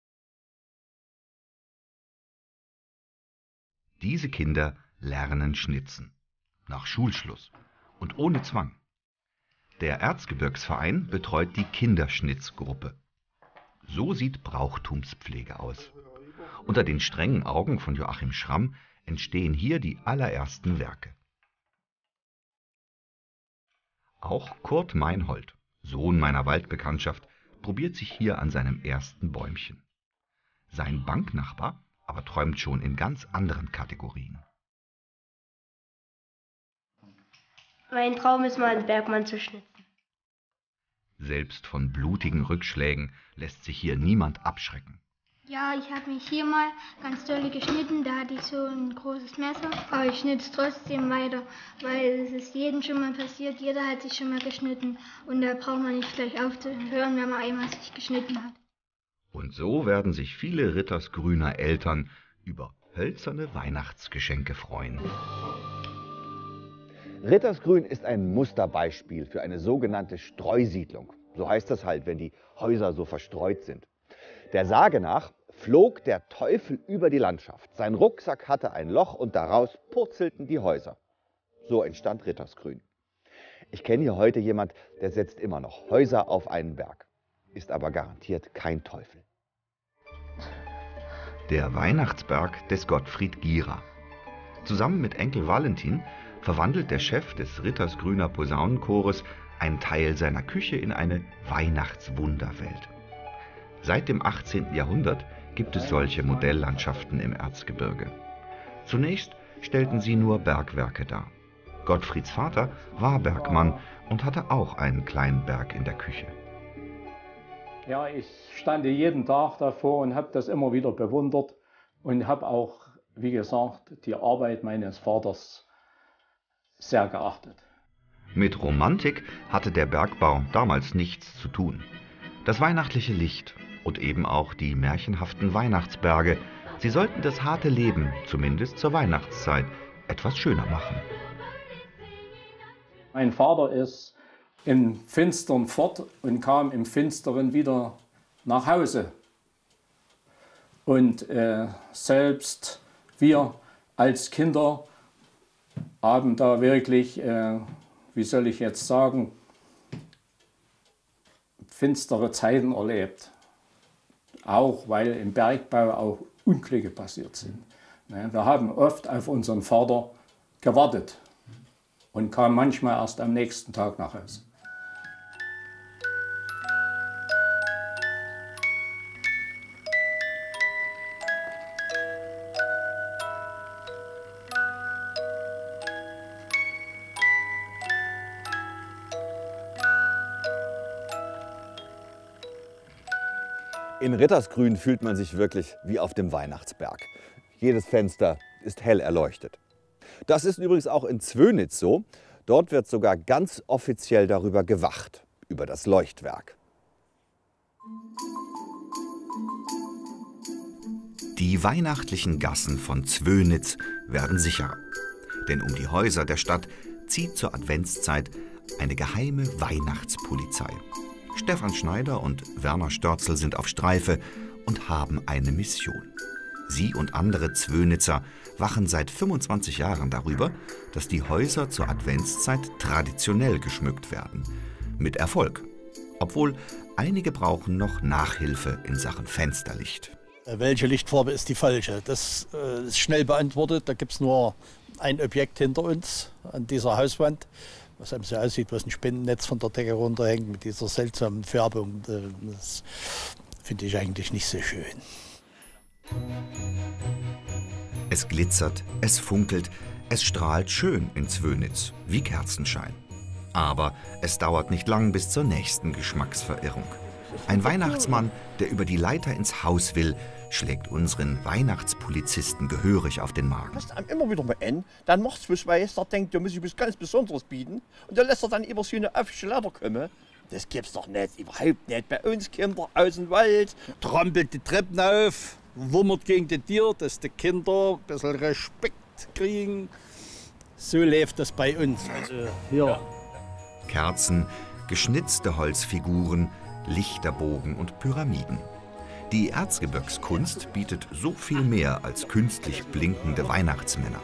Diese Kinder lernen schnitzen. Nach Schulschluss und ohne Zwang. Der Erzgebirgsverein betreut die Kinderschnitzgruppe. So sieht Brauchtumspflege aus. Unter den strengen Augen von Joachim Schramm entstehen hier die allerersten Werke. Auch Kurt Meinhold, Sohn meiner Waldbekanntschaft, probiert sich hier an seinem ersten Bäumchen. Sein Banknachbar aber träumt schon in ganz anderen Kategorien. Mein Traum ist mal, einen Bergmann zu schnitzen. Selbst von blutigen Rückschlägen lässt sich hier niemand abschrecken. Ja, ich habe mich hier mal ganz doll geschnitten, da hatte ich so ein großes Messer. Aber ich schnitte es trotzdem weiter, weil es ist jedem schon mal passiert, jeder hat sich schon mal geschnitten. Und da braucht man nicht gleich aufzuhören, wenn man einmal sich geschnitten hat. Und so werden sich viele Rittersgrüner Eltern über hölzerne Weihnachtsgeschenke freuen. Rittersgrün ist ein Musterbeispiel für eine sogenannte Streusiedlung. So heißt das halt, wenn die Häuser so verstreut sind. Der Sage nach flog der Teufel über die Landschaft. Sein Rucksack hatte ein Loch und daraus purzelten die Häuser. So entstand Rittersgrün. Ich kenne hier heute jemand, der setzt immer noch Häuser auf einen Berg. Ist aber garantiert kein Teufel. Der Weihnachtsberg des Gottfried Gierer. Zusammen mit Enkel Valentin verwandelt der Chef des Rittersgrüner Posaunenchores einen Teil seiner Küche in eine Weihnachtswunderwelt. Seit dem 18. Jahrhundert gibt es solche Modelllandschaften im Erzgebirge. Zunächst stellten sie nur Bergwerke dar. Gottfrieds Vater war Bergmann und hatte auch einen kleinen Berg in der Küche. Ja, ich stand jeden Tag davor und habe das immer wieder bewundert und habe auch, wie gesagt, die Arbeit meines Vaters sehr geachtet. Mit Romantik hatte der Bergbau damals nichts zu tun. Das weihnachtliche Licht und eben auch die märchenhaften Weihnachtsberge, sie sollten das harte Leben, zumindest zur Weihnachtszeit, etwas schöner machen. Mein Vater ist im Finstern fort und kam im Finsteren wieder nach Hause. Und selbst wir als Kinder haben da wirklich, wie soll ich jetzt sagen, finstere Zeiten erlebt. Auch weil im Bergbau auch Unglücke passiert sind. Wir haben oft auf unseren Vater gewartet und kamen manchmal erst am nächsten Tag nach Hause. In Rittersgrün fühlt man sich wirklich wie auf dem Weihnachtsberg. Jedes Fenster ist hell erleuchtet. Das ist übrigens auch in Zwönitz so. Dort wird sogar ganz offiziell darüber gewacht, über das Leuchtwerk. Die weihnachtlichen Gassen von Zwönitz werden sicherer. Denn um die Häuser der Stadt zieht zur Adventszeit eine geheime Weihnachtspolizei. Stefan Schneider und Werner Störzel sind auf Streife und haben eine Mission. Sie und andere Zwönitzer wachen seit 25 Jahren darüber, dass die Häuser zur Adventszeit traditionell geschmückt werden. Mit Erfolg. Obwohl einige brauchen noch Nachhilfe in Sachen Fensterlicht. Welche Lichtfarbe ist die falsche? Das ist schnell beantwortet. Da gibt es nur ein Objekt hinter uns an dieser Hauswand, was einem so aussieht, was ein Spinnennetz von der Decke runterhängt mit dieser seltsamen Färbung. Das finde ich eigentlich nicht so schön. Es glitzert, es funkelt, es strahlt schön in Zwönitz, wie Kerzenschein. Aber es dauert nicht lang bis zur nächsten Geschmacksverirrung. Ein Weihnachtsmann, der über die Leiter ins Haus will, schlägt unseren Weihnachtspolizisten gehörig auf den Magen. Passt einem immer wieder mal an, dann macht's was weiß, der denkt, da muss ich was ganz Besonderes bieten. Und dann lässt er dann über so eine öffentliche Leiter kommen. Das gibt's doch nicht, überhaupt nicht. Bei uns Kinder aus dem Wald. Trampelt die Treppen auf, wummert gegen die Tür, dass die Kinder ein bisschen Respekt kriegen. So läuft das bei uns. Also hier. Ja. Kerzen, geschnitzte Holzfiguren, Lichterbogen und Pyramiden. Die Erzgebirgskunst bietet so viel mehr als künstlich blinkende Weihnachtsmänner.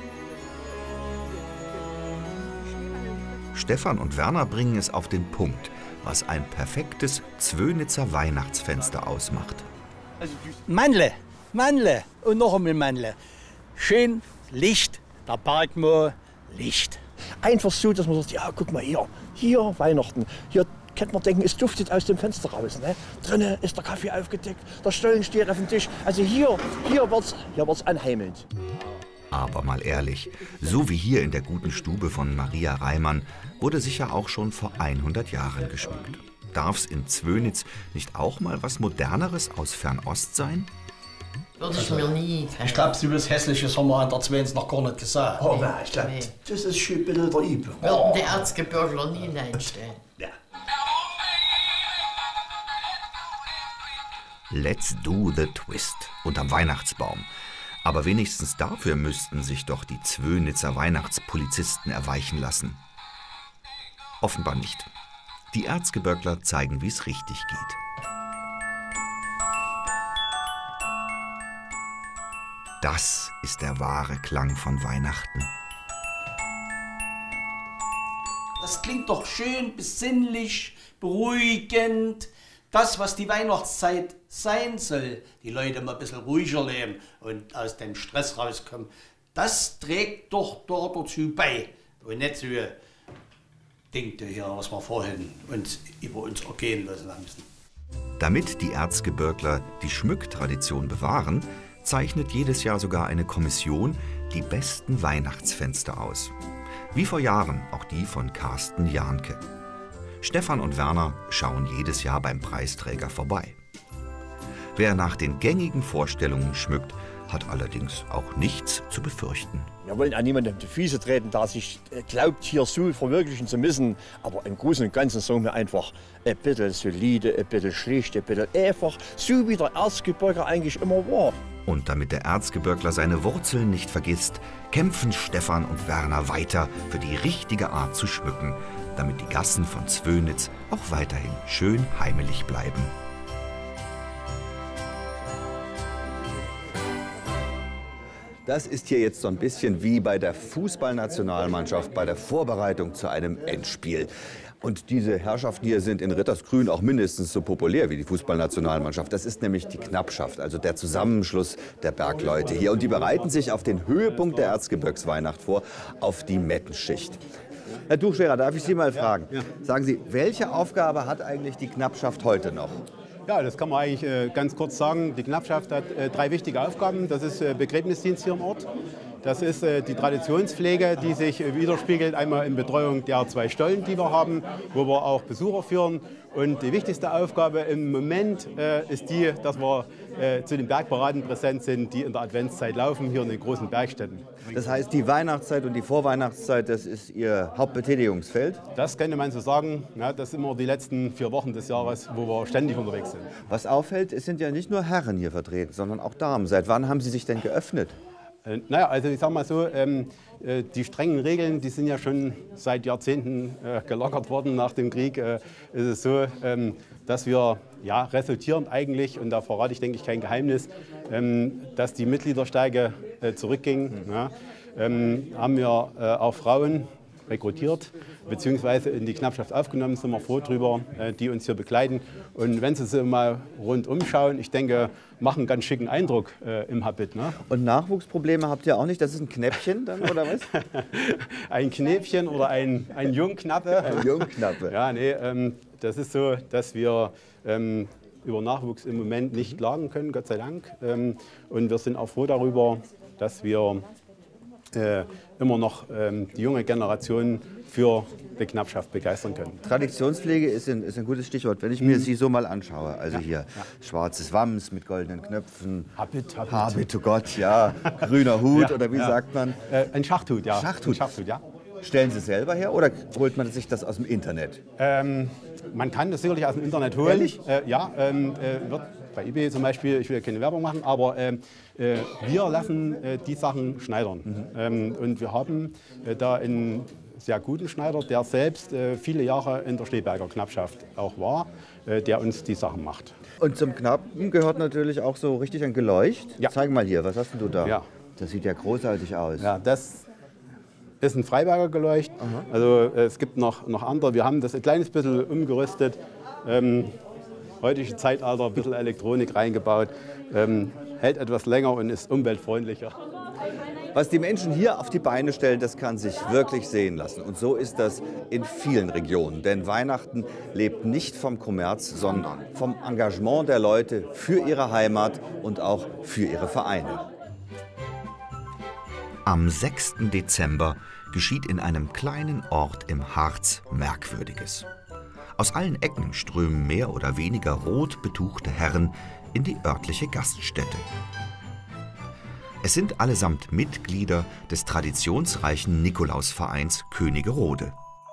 Stefan und Werner bringen es auf den Punkt, was ein perfektes Zwönitzer Weihnachtsfenster ausmacht. Mandle und noch einmal Mandle. Schön Licht, der Bergmoor, Licht. Einfach so, dass man sagt, ja, guck mal hier Weihnachten. Hier könnte man denken, es duftet aus dem Fenster raus. Ne? Drinnen ist der Kaffee aufgedeckt, der Stollen steht auf dem Tisch. Also hier wird's anheimelnd. Aber mal ehrlich, so wie hier in der guten Stube von Maria Reimann wurde sicher auch schon vor 100 Jahren geschmückt. Darf's in Zwönitz nicht auch mal was Moderneres aus Fernost sein? Würde ich mir nie. Ich glaube, so was Hässliches haben wir an der Zwönitz noch gar nicht gesagt. Oh, nein, ich glaube, das ist schon ein bisschen der Übung. Würden die Erzgebirgler nie einstellen. Ja. Let's do the twist unterm Weihnachtsbaum. Aber wenigstens dafür müssten sich doch die Zwönitzer Weihnachtspolizisten erweichen lassen. Offenbar nicht. Die Erzgebirgler zeigen, wie es richtig geht. Das ist der wahre Klang von Weihnachten. Das klingt doch schön, besinnlich, beruhigend. Das, was die Weihnachtszeit sein soll, die Leute mal ein bisschen ruhiger leben und aus dem Stress rauskommen, das trägt doch dazu bei. Und nicht so Ding hier, was wir vorhin uns über uns ergehen lassen haben müssen. Damit die Erzgebirgler die Schmücktradition bewahren, zeichnet jedes Jahr sogar eine Kommission die besten Weihnachtsfenster aus. Wie vor Jahren auch die von Carsten Jahnke. Stefan und Werner schauen jedes Jahr beim Preisträger vorbei. Wer nach den gängigen Vorstellungen schmückt, hat allerdings auch nichts zu befürchten. Wir wollen an niemanden auf die Füße treten, der sich glaubt, hier so verwirklichen zu müssen. Aber im Großen und Ganzen sagen wir einfach, ein bisschen solide, ein bisschen schlicht, ein bisschen einfach, so wie der Erzgebirger eigentlich immer war. Und damit der Erzgebirgler seine Wurzeln nicht vergisst, kämpfen Stefan und Werner weiter für die richtige Art zu schmücken, damit die Gassen von Zwönitz auch weiterhin schön heimelig bleiben. Das ist hier jetzt so ein bisschen wie bei der Fußballnationalmannschaft bei der Vorbereitung zu einem Endspiel. Und diese Herrschaften hier sind in Rittersgrün auch mindestens so populär wie die Fußballnationalmannschaft. Das ist nämlich die Knappschaft, also der Zusammenschluss der Bergleute hier. Und die bereiten sich auf den Höhepunkt der Erzgebirgsweihnacht vor, auf die Mettenschicht. Herr Tuchscherer, darf ich Sie mal fragen? Ja. Sagen Sie, welche Aufgabe hat eigentlich die Knappschaft heute noch? Ja, das kann man eigentlich ganz kurz sagen. Die Knappschaft hat 3 wichtige Aufgaben. Das ist Begräbnisdienst hier im Ort. Das ist die Traditionspflege, die sich widerspiegelt einmal in Betreuung der 2 Stollen, die wir haben, wo wir auch Besucher führen. Und die wichtigste Aufgabe im Moment ist die, dass wir zu den Bergparaden präsent sind, die in der Adventszeit laufen, hier in den großen Bergstätten. Das heißt, die Weihnachtszeit und die Vorweihnachtszeit, das ist Ihr Hauptbetätigungsfeld? Das könnte man so sagen. Ja, das sind immer die letzten 4 Wochen des Jahres, wo wir ständig unterwegs sind. Was auffällt, es sind ja nicht nur Herren hier vertreten, sondern auch Damen. Seit wann haben Sie sich denn geöffnet? Naja, also ich sag mal so, die strengen Regeln, die sind ja schon seit Jahrzehnten gelockert worden. Nach dem Krieg ist es so, dass wir ja, resultierend eigentlich, und da verrate ich, denke ich, kein Geheimnis, dass die Mitgliedersteige zurückgingen. Ja, haben wir auch Frauen rekrutiert bzw. in die Knappschaft aufgenommen, sind wir froh drüber, die uns hier begleiten. Und wenn Sie sich mal rundum schauen, ich denke, machen einen ganz schicken Eindruck im Habit. Ne? Und Nachwuchsprobleme habt ihr auch nicht? Das ist ein Knäppchen dann, oder was? Ein Knäbchen oder ein Jungknappe. Ein Jungknappe. Ja, nee, das ist so, dass wir über Nachwuchs im Moment nicht klagen können, Gott sei Dank. Und wir sind auch froh darüber, dass wir immer noch die junge Generation für die Knappschaft begeistern können. Traditionspflege ist ein gutes Stichwort. Wenn ich mir sie so mal anschaue, also hier schwarzes Wams mit goldenen Knöpfen, Habit, oh Gott, ja, grüner Hut oder wie sagt man? Ein Schachthut, ja. Schachthut. Ein Schachthut, ja. Stellen Sie selber her oder holt man sich das aus dem Internet? Man kann das sicherlich aus dem Internet holen. Ehrlich? Wird bei eBay zum Beispiel, ich will ja keine Werbung machen, aber wir lassen die Sachen schneidern. Und wir haben da einen sehr guten Schneider, der selbst viele Jahre in der Schneeberger Knappschaft auch war, der uns die Sachen macht. Und zum Knappen gehört natürlich auch so richtig ein Geleucht. Ja. Zeig mal hier, was hast denn du da? Ja. Das sieht ja großartig aus. Ja, das ist ein Freiberger Geleucht. Also es gibt noch andere. Wir haben das ein kleines bisschen umgerüstet. Heutige Zeitalter, ein bisschen Elektronik reingebaut. Hält etwas länger und ist umweltfreundlicher. Was die Menschen hier auf die Beine stellen, das kann sich wirklich sehen lassen. Und so ist das in vielen Regionen. Denn Weihnachten lebt nicht vom Kommerz, sondern vom Engagement der Leute für ihre Heimat und auch für ihre Vereine. Am 6. Dezember geschieht in einem kleinen Ort im Harz Merkwürdiges. Aus allen Ecken strömen mehr oder weniger rot betuchte Herren in die örtliche Gaststätte. Es sind allesamt Mitglieder des traditionsreichen Nikolausvereins Königerode.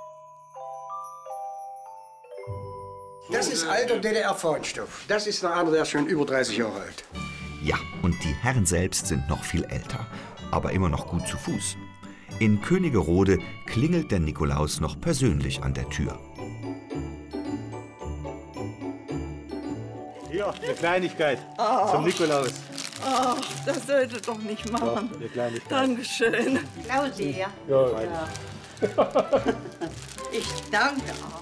Das ist alter DDR-Fahnenstoff. Das ist eine andere, der ist schon über 30 Jahre alt. Ja, und die Herren selbst sind noch viel älter, aber immer noch gut zu Fuß. In Königerode klingelt der Nikolaus noch persönlich an der Tür. Hier, eine Kleinigkeit zum Nikolaus. Ach, das sollte doch nicht machen. Ja, eine Kleinigkeit. Dankeschön. Klausi, ja. Ja. Ich danke auch.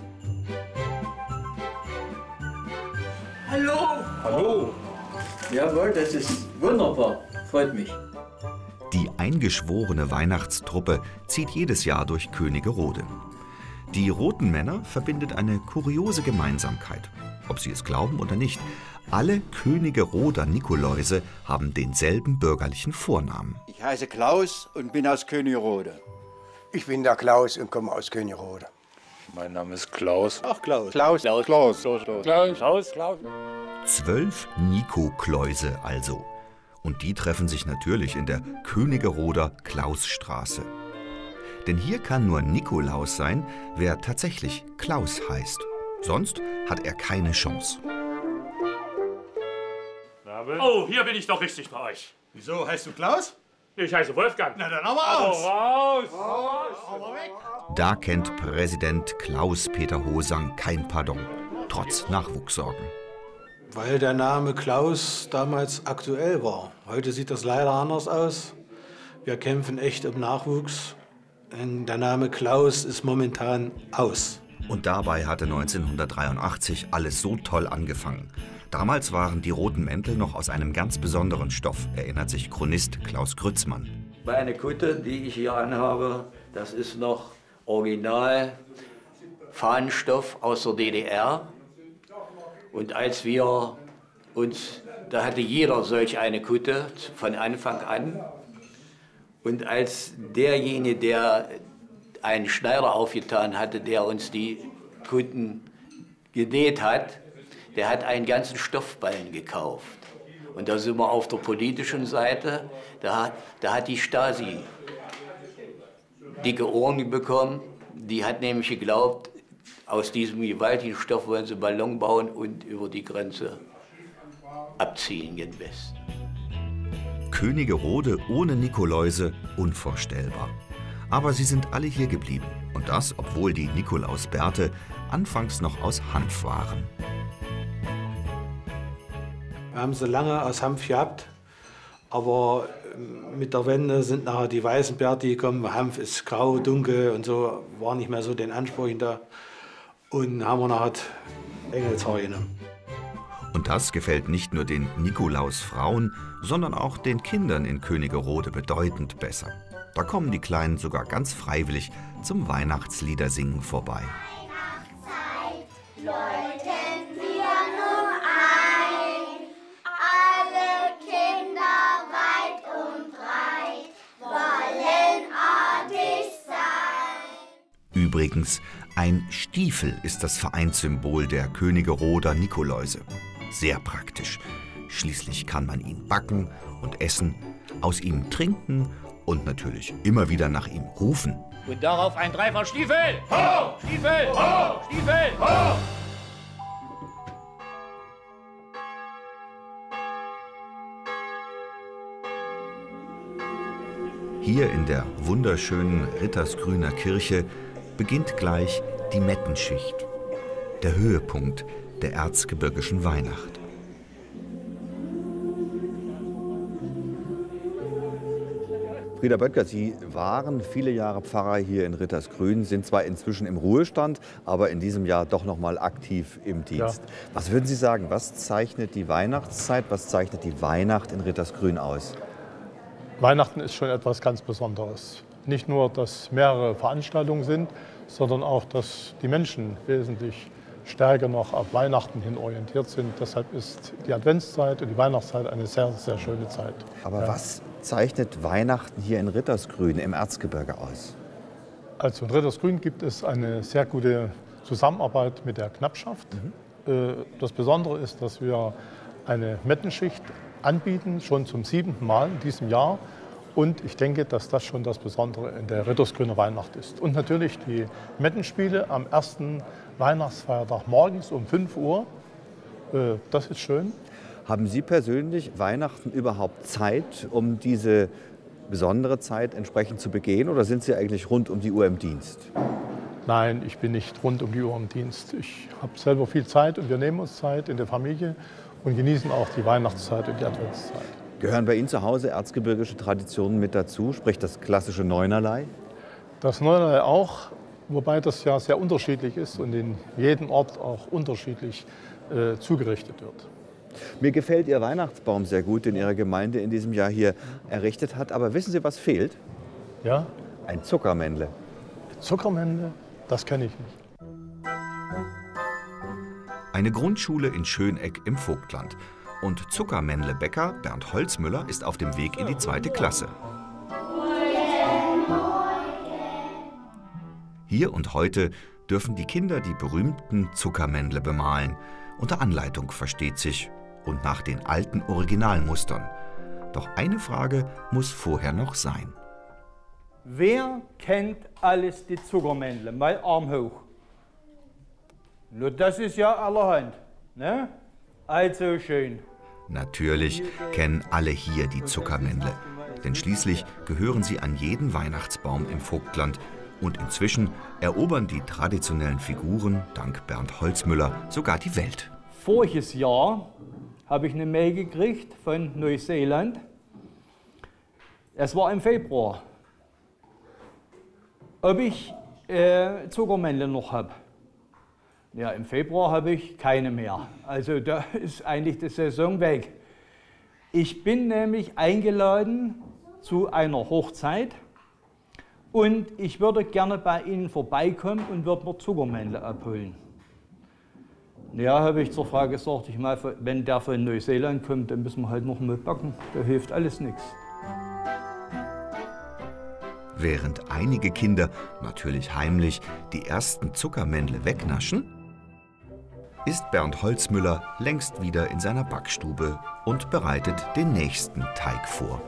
Hallo. Hallo. Jawohl, das ist wunderbar. Freut mich. Die eingeschworene Weihnachtstruppe zieht jedes Jahr durch Königerode. Die Roten Männer verbindet eine kuriose Gemeinsamkeit. Ob Sie es glauben oder nicht, alle Königeroder Nikoläuse haben denselben bürgerlichen Vornamen. Ich heiße Klaus und bin aus Königerode. Ich bin der Klaus und komme aus Königerode. Mein Name ist Klaus. Ach, Klaus. Klaus. 12 Nikokläuse also. Und die treffen sich natürlich in der Königeroder Klausstraße. Denn hier kann nur Nikolaus sein, wer tatsächlich Klaus heißt. Sonst hat er keine Chance. Oh, hier bin ich doch richtig bei euch. Wieso, heißt du Klaus? Ich heiße Wolfgang. Na dann aber raus! Raus! Da kennt Präsident Klaus-Peter Hosang kein Pardon, trotz Nachwuchssorgen. Weil der Name Klaus damals aktuell war. Heute sieht das leider anders aus. Wir kämpfen echt um Nachwuchs. Denn der Name Klaus ist momentan aus. Und dabei hatte 1983 alles so toll angefangen. Damals waren die roten Mäntel noch aus einem ganz besonderen Stoff, erinnert sich Chronist Klaus Grützmann. Meine Kutte, die ich hier anhabe, das ist noch Original Fahnenstoff aus der DDR. Und als wir uns, da hatte jeder solch eine Kutte von Anfang an. Und als derjenige, der einen Schneider aufgetan hatte, der uns die Kutten genäht hat, der hat einen ganzen Stoffballen gekauft. Und da sind wir auf der politischen Seite, da hat die Stasi dicke Ohren bekommen. Die hat nämlich geglaubt, aus diesem gewaltigen Stoff wollen sie Ballon bauen und über die Grenze abziehen gen Westen. Königerode ohne Nikoläuse, unvorstellbar. Aber sie sind alle hier geblieben. Und das, obwohl die Nikolausbärte anfangs noch aus Hanf waren. Wir haben sie lange aus Hanf gehabt, aber mit der Wende sind nachher die weißen Bärte gekommen, Hanf ist grau, dunkel und so, war nicht mehr so den Ansprüchen da. Und haben wir nachher Engelshaar genommen. Und das gefällt nicht nur den Nikolausfrauen, sondern auch den Kindern in Königerode bedeutend besser. Da kommen die Kleinen sogar ganz freiwillig zum Weihnachtsliedersingen vorbei. Läuten wir nun ein, alle Kinder weit und breit wollen artig sein. Übrigens, ein Stiefel ist das Vereinssymbol der Königeroder Nikoläuse. Sehr praktisch. Schließlich kann man ihn backen und essen, aus ihm trinken und natürlich immer wieder nach ihm rufen. Und darauf ein Dreifach Stiefel! Ho! Stiefel! Ho! Stiefel! Ho! Hier in der wunderschönen Rittersgrüner Kirche beginnt gleich die Mettenschicht, der Höhepunkt der erzgebirgischen Weihnacht. Frieder Böttger, Sie waren viele Jahre Pfarrer hier in Rittersgrün, sind zwar inzwischen im Ruhestand, aber in diesem Jahr doch noch mal aktiv im Dienst. Ja. Was würden Sie sagen, was zeichnet die Weihnachtszeit, was zeichnet die Weihnacht in Rittersgrün aus? Weihnachten ist schon etwas ganz Besonderes. Nicht nur, dass mehrere Veranstaltungen sind, sondern auch, dass die Menschen wesentlich stärker noch auf Weihnachten hin orientiert sind. Deshalb ist die Adventszeit und die Weihnachtszeit eine sehr, sehr schöne Zeit. Aber was zeichnet Weihnachten hier in Rittersgrün im Erzgebirge aus? Also in Rittersgrün gibt es eine sehr gute Zusammenarbeit mit der Knappschaft. Das Besondere ist, dass wir eine Mettenschicht anbieten, schon zum 7. Mal in diesem Jahr. Und ich denke, dass das schon das Besondere in der Rittersgrüner Weihnacht ist. Und natürlich die Mettenspiele am ersten Weihnachtsfeiertag morgens um 5 Uhr. Das ist schön. Haben Sie persönlich Weihnachten überhaupt Zeit, um diese besondere Zeit entsprechend zu begehen? Oder sind Sie eigentlich rund um die Uhr im Dienst? Nein, ich bin nicht rund um die Uhr im Dienst. Ich habe selber viel Zeit und wir nehmen uns Zeit in der Familie und genießen auch die Weihnachtszeit und die Adventszeit. Gehören bei Ihnen zu Hause erzgebirgische Traditionen mit dazu, sprich das klassische Neunerlei? Das Neunerlei auch, wobei das ja sehr unterschiedlich ist und in jedem Ort auch unterschiedlich zugerichtet wird. Mir gefällt Ihr Weihnachtsbaum sehr gut, den Ihre Gemeinde in diesem Jahr hier errichtet hat. Aber wissen Sie, was fehlt? Ja? Ein Zuckermännle. Zuckermännle? Das kenne ich nicht. Eine Grundschule in Schöneck im Vogtland. Und Zuckermännle-Bäcker Bernd Holzmüller ist auf dem Weg in die 2. Klasse. Hier und heute dürfen die Kinder die berühmten Zuckermännle bemalen. Unter Anleitung, versteht sich, und nach den alten Originalmustern. Doch eine Frage muss vorher noch sein. Wer kennt alles die Zuckermännle? Mal Arm hoch. Nur das ist ja allerhand, ne? Also schön. Natürlich kennen alle hier die Zuckermännle. Denn schließlich gehören sie an jeden Weihnachtsbaum im Vogtland. Und inzwischen erobern die traditionellen Figuren, dank Bernd Holzmüller, sogar die Welt. Voriges Jahr habe ich eine Mail gekriegt von Neuseeland. Es war im Februar. Ob ich Zuckermännle noch habe. Ja, im Februar habe ich keine mehr. Also da ist eigentlich die Saison weg. Ich bin nämlich eingeladen zu einer Hochzeit und ich würde gerne bei Ihnen vorbeikommen und würde mir Zuckermännle abholen. Ja, habe ich zur Frau gesagt, ich meine, wenn der von Neuseeland kommt, dann müssen wir halt noch mal backen. Da hilft alles nichts. Während einige Kinder, natürlich heimlich, die ersten Zuckermännle wegnaschen, ist Bernd Holzmüller längst wieder in seiner Backstube und bereitet den nächsten Teig vor.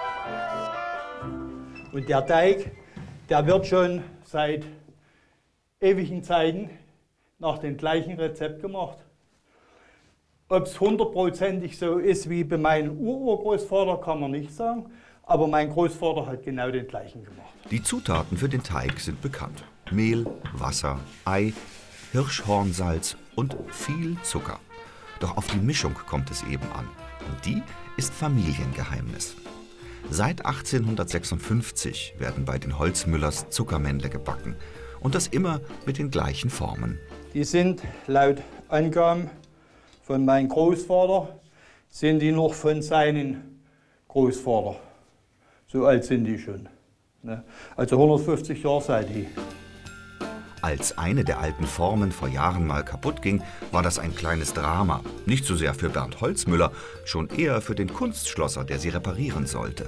Und der Teig, der wird schon seit ewigen Zeiten nach dem gleichen Rezept gemacht. Ob es 100%ig so ist wie bei meinem Urgroßvater, kann man nicht sagen. Aber mein Großvater hat genau den gleichen gemacht. Die Zutaten für den Teig sind bekannt. Mehl, Wasser, Ei, Hirschhornsalz und viel Zucker. Doch auf die Mischung kommt es eben an. Und die ist Familiengeheimnis. Seit 1856 werden bei den Holzmüllers Zuckermännle gebacken. Und das immer mit den gleichen Formen. Die sind laut Angaben von meinem Großvater, sind die noch von seinem Großvater. So alt sind die schon. Also 150 Jahre seid die. Als eine der alten Formen vor Jahren mal kaputt ging, war das ein kleines Drama. Nicht so sehr für Bernd Holzmüller, schon eher für den Kunstschlosser, der sie reparieren sollte.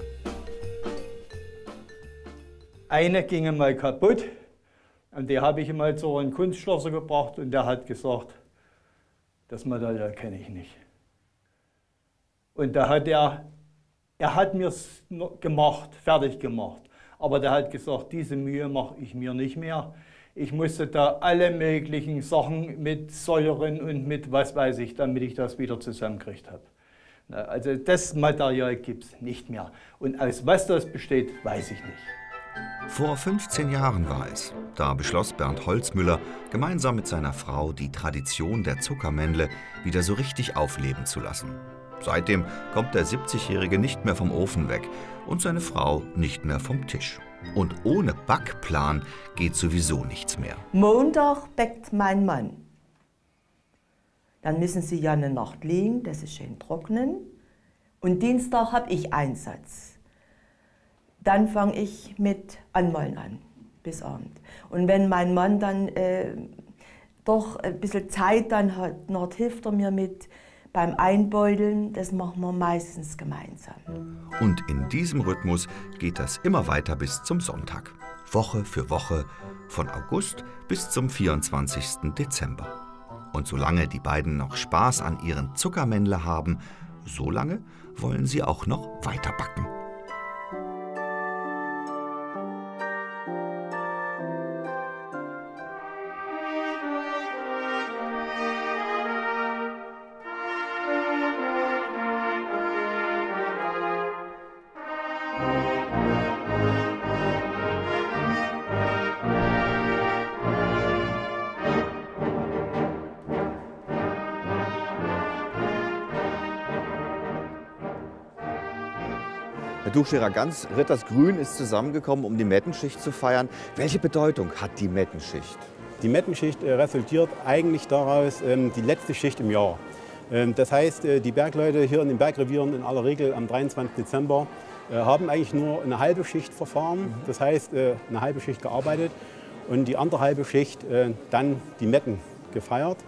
Eine ging mal kaputt und die habe ich mal zu einem Kunstschlosser gebracht und der hat gesagt, das Modell kenne ich nicht. Und da hat er hat mir es gemacht, fertig gemacht, aber der hat gesagt, diese Mühe mache ich mir nicht mehr. Ich musste da alle möglichen Sachen mit Säuren und mit was weiß ich, damit ich das wieder zusammengekriegt habe. Also das Material gibt es nicht mehr. Und aus was das besteht, weiß ich nicht. Vor 15 Jahren war es. Da beschloss Bernd Holzmüller, gemeinsam mit seiner Frau die Tradition der Zuckermännle wieder so richtig aufleben zu lassen. Seitdem kommt der 70-Jährige nicht mehr vom Ofen weg und seine Frau nicht mehr vom Tisch. Und ohne Backplan geht sowieso nichts mehr. Montag backt mein Mann. Dann müssen sie ja eine Nacht liegen, das ist schön trocknen. Und Dienstag habe ich Einsatz. Dann fange ich mit Anmalen an, bis Abend. Und wenn mein Mann dann doch ein bisschen Zeit dann hat, hilft er mir mit beim Einbeuteln. Das machen wir meistens gemeinsam. Und in diesem Rhythmus geht das immer weiter bis zum Sonntag. Woche für Woche, von August bis zum 24. Dezember. Und solange die beiden noch Spaß an ihren Zuckermännle haben, solange wollen sie auch noch weiter backen. Herr Tuchscherer, ganz Rittersgrün ist zusammengekommen, um die Mettenschicht zu feiern. Welche Bedeutung hat die Mettenschicht? Die Mettenschicht resultiert eigentlich daraus die letzte Schicht im Jahr. Das heißt, die Bergleute hier in den Bergrevieren in aller Regel am 23. Dezember haben eigentlich nur eine halbe Schicht verfahren. Das heißt, eine halbe Schicht gearbeitet und die andere halbe Schicht dann die Metten gefeiert.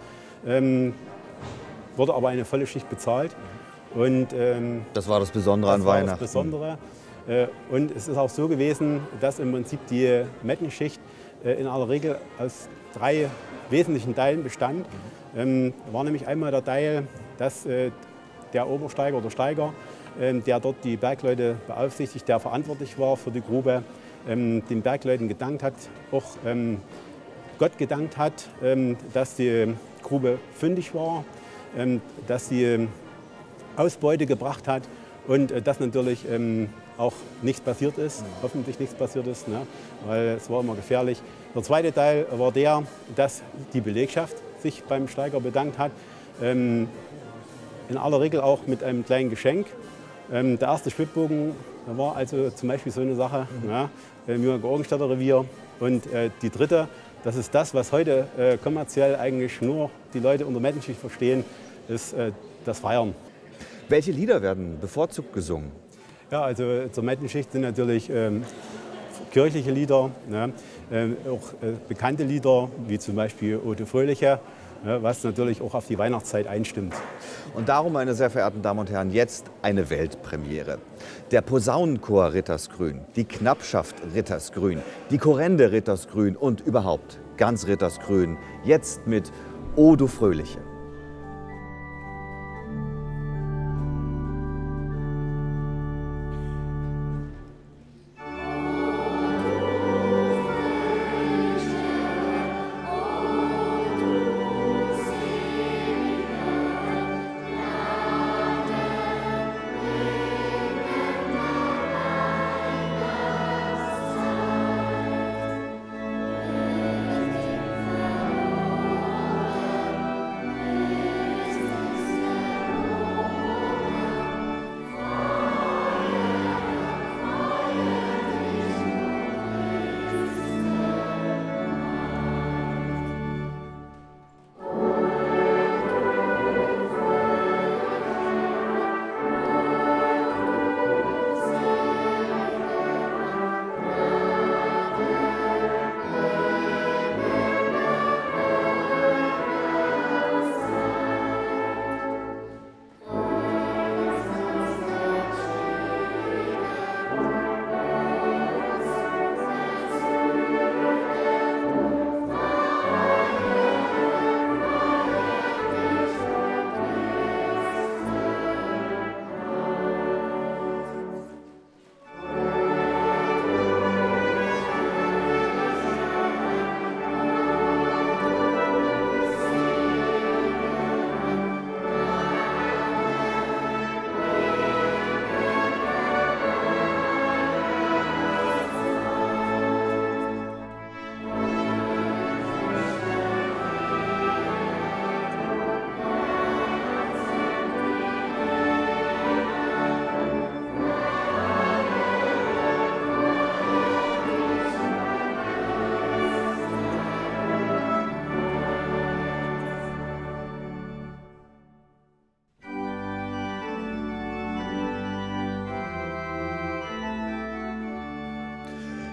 Wurde aber eine volle Schicht bezahlt. Und, das war das Besondere an Weihnachten. Das Besondere. Und es ist auch so gewesen, dass im Prinzip die Mettenschicht in aller Regel aus 3 wesentlichen Teilen bestand. War nämlich einmal der Teil, dass der Obersteiger oder Steiger, der dort die Bergleute beaufsichtigt, der verantwortlich war für die Grube, den Bergleuten gedankt hat, auch Gott gedankt hat, dass die Grube fündig war, dass sie Ausbeute gebracht hat und dass natürlich auch nichts passiert ist, hoffentlich nichts passiert ist, ne? Weil es war immer gefährlich. Der zweite Teil war der, dass die Belegschaft sich beim Steiger bedankt hat, in aller Regel auch mit einem kleinen Geschenk. Der erste Schwibbogen war also zum Beispiel so eine Sache, ja, im Georgenstädter Revier. Und die dritte, das ist das, was heute kommerziell eigentlich nur die Leute unter Mettenschicht verstehen, ist das Feiern. Welche Lieder werden bevorzugt gesungen? Ja, also zur Mettenschicht sind natürlich kirchliche Lieder, ne? Auch bekannte Lieder, wie zum Beispiel O du Fröhliche, ne? Was natürlich auch auf die Weihnachtszeit einstimmt. Und darum, meine sehr verehrten Damen und Herren, jetzt eine Weltpremiere. Der Posaunenchor Rittersgrün, die Knappschaft Rittersgrün, die Chorende Rittersgrün und überhaupt ganz Rittersgrün, jetzt mit O du Fröhliche.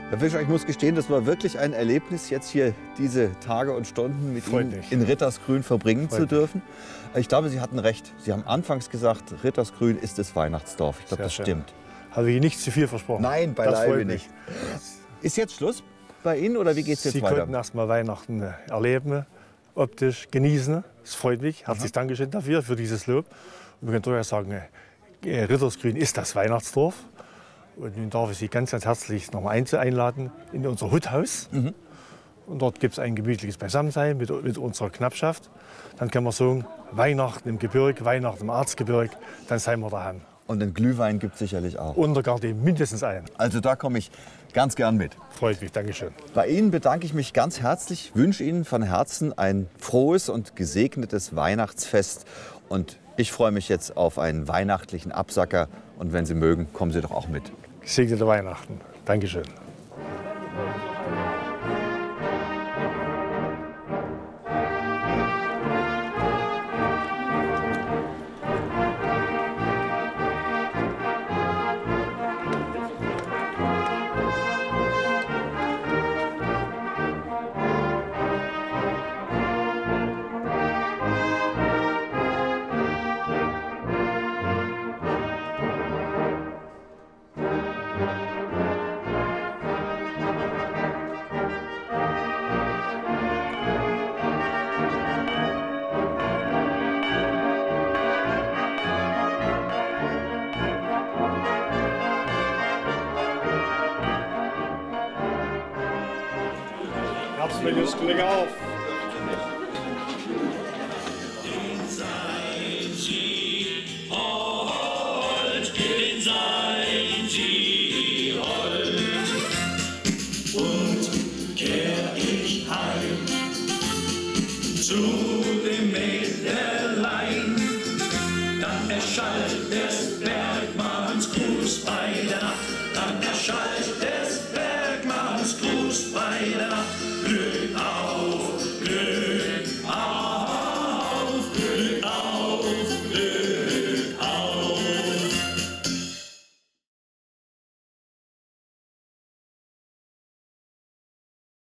Herr Fischer, ich muss gestehen, das war wirklich ein Erlebnis, jetzt hier diese Tage und Stunden mit Ihnen in Rittersgrün verbringen zu dürfen. Ich glaube, Sie hatten recht. Sie haben anfangs gesagt, Rittersgrün ist das Weihnachtsdorf. Ich glaube, das stimmt. Habe ich nicht zu viel versprochen? Nein, beileibe nicht. Ist jetzt Schluss bei Ihnen oder wie geht es jetzt weiter? Sie konnten erst mal Weihnachten erleben, optisch genießen. Es freut mich. Herzliches Dankeschön dafür, für dieses Lob. Und wir können durchaus sagen, Rittersgrün ist das Weihnachtsdorf. Und nun darf ich Sie ganz, ganz herzlich noch mal einladen in unser Huthaus. Und dort gibt es ein gemütliches Beisammensein mit unserer Knappschaft. Dann können wir sagen, Weihnachten im Gebirg, Weihnachten im Erzgebirg, dann seien wir daheim. Und den Glühwein gibt es sicherlich auch. Und gar den mindestens einen. Also da komme ich ganz gern mit. Freut mich, Dankeschön. Bei Ihnen bedanke ich mich ganz herzlich, wünsche Ihnen von Herzen ein frohes und gesegnetes Weihnachtsfest. Und ich freue mich jetzt auf einen weihnachtlichen Absacker. Und wenn Sie mögen, kommen Sie doch auch mit. Gesegnete Weihnachten. Dankeschön. Herzliches Glück auf! Zu dem Mädelein, dann erschallt des Bergmanns Gruß.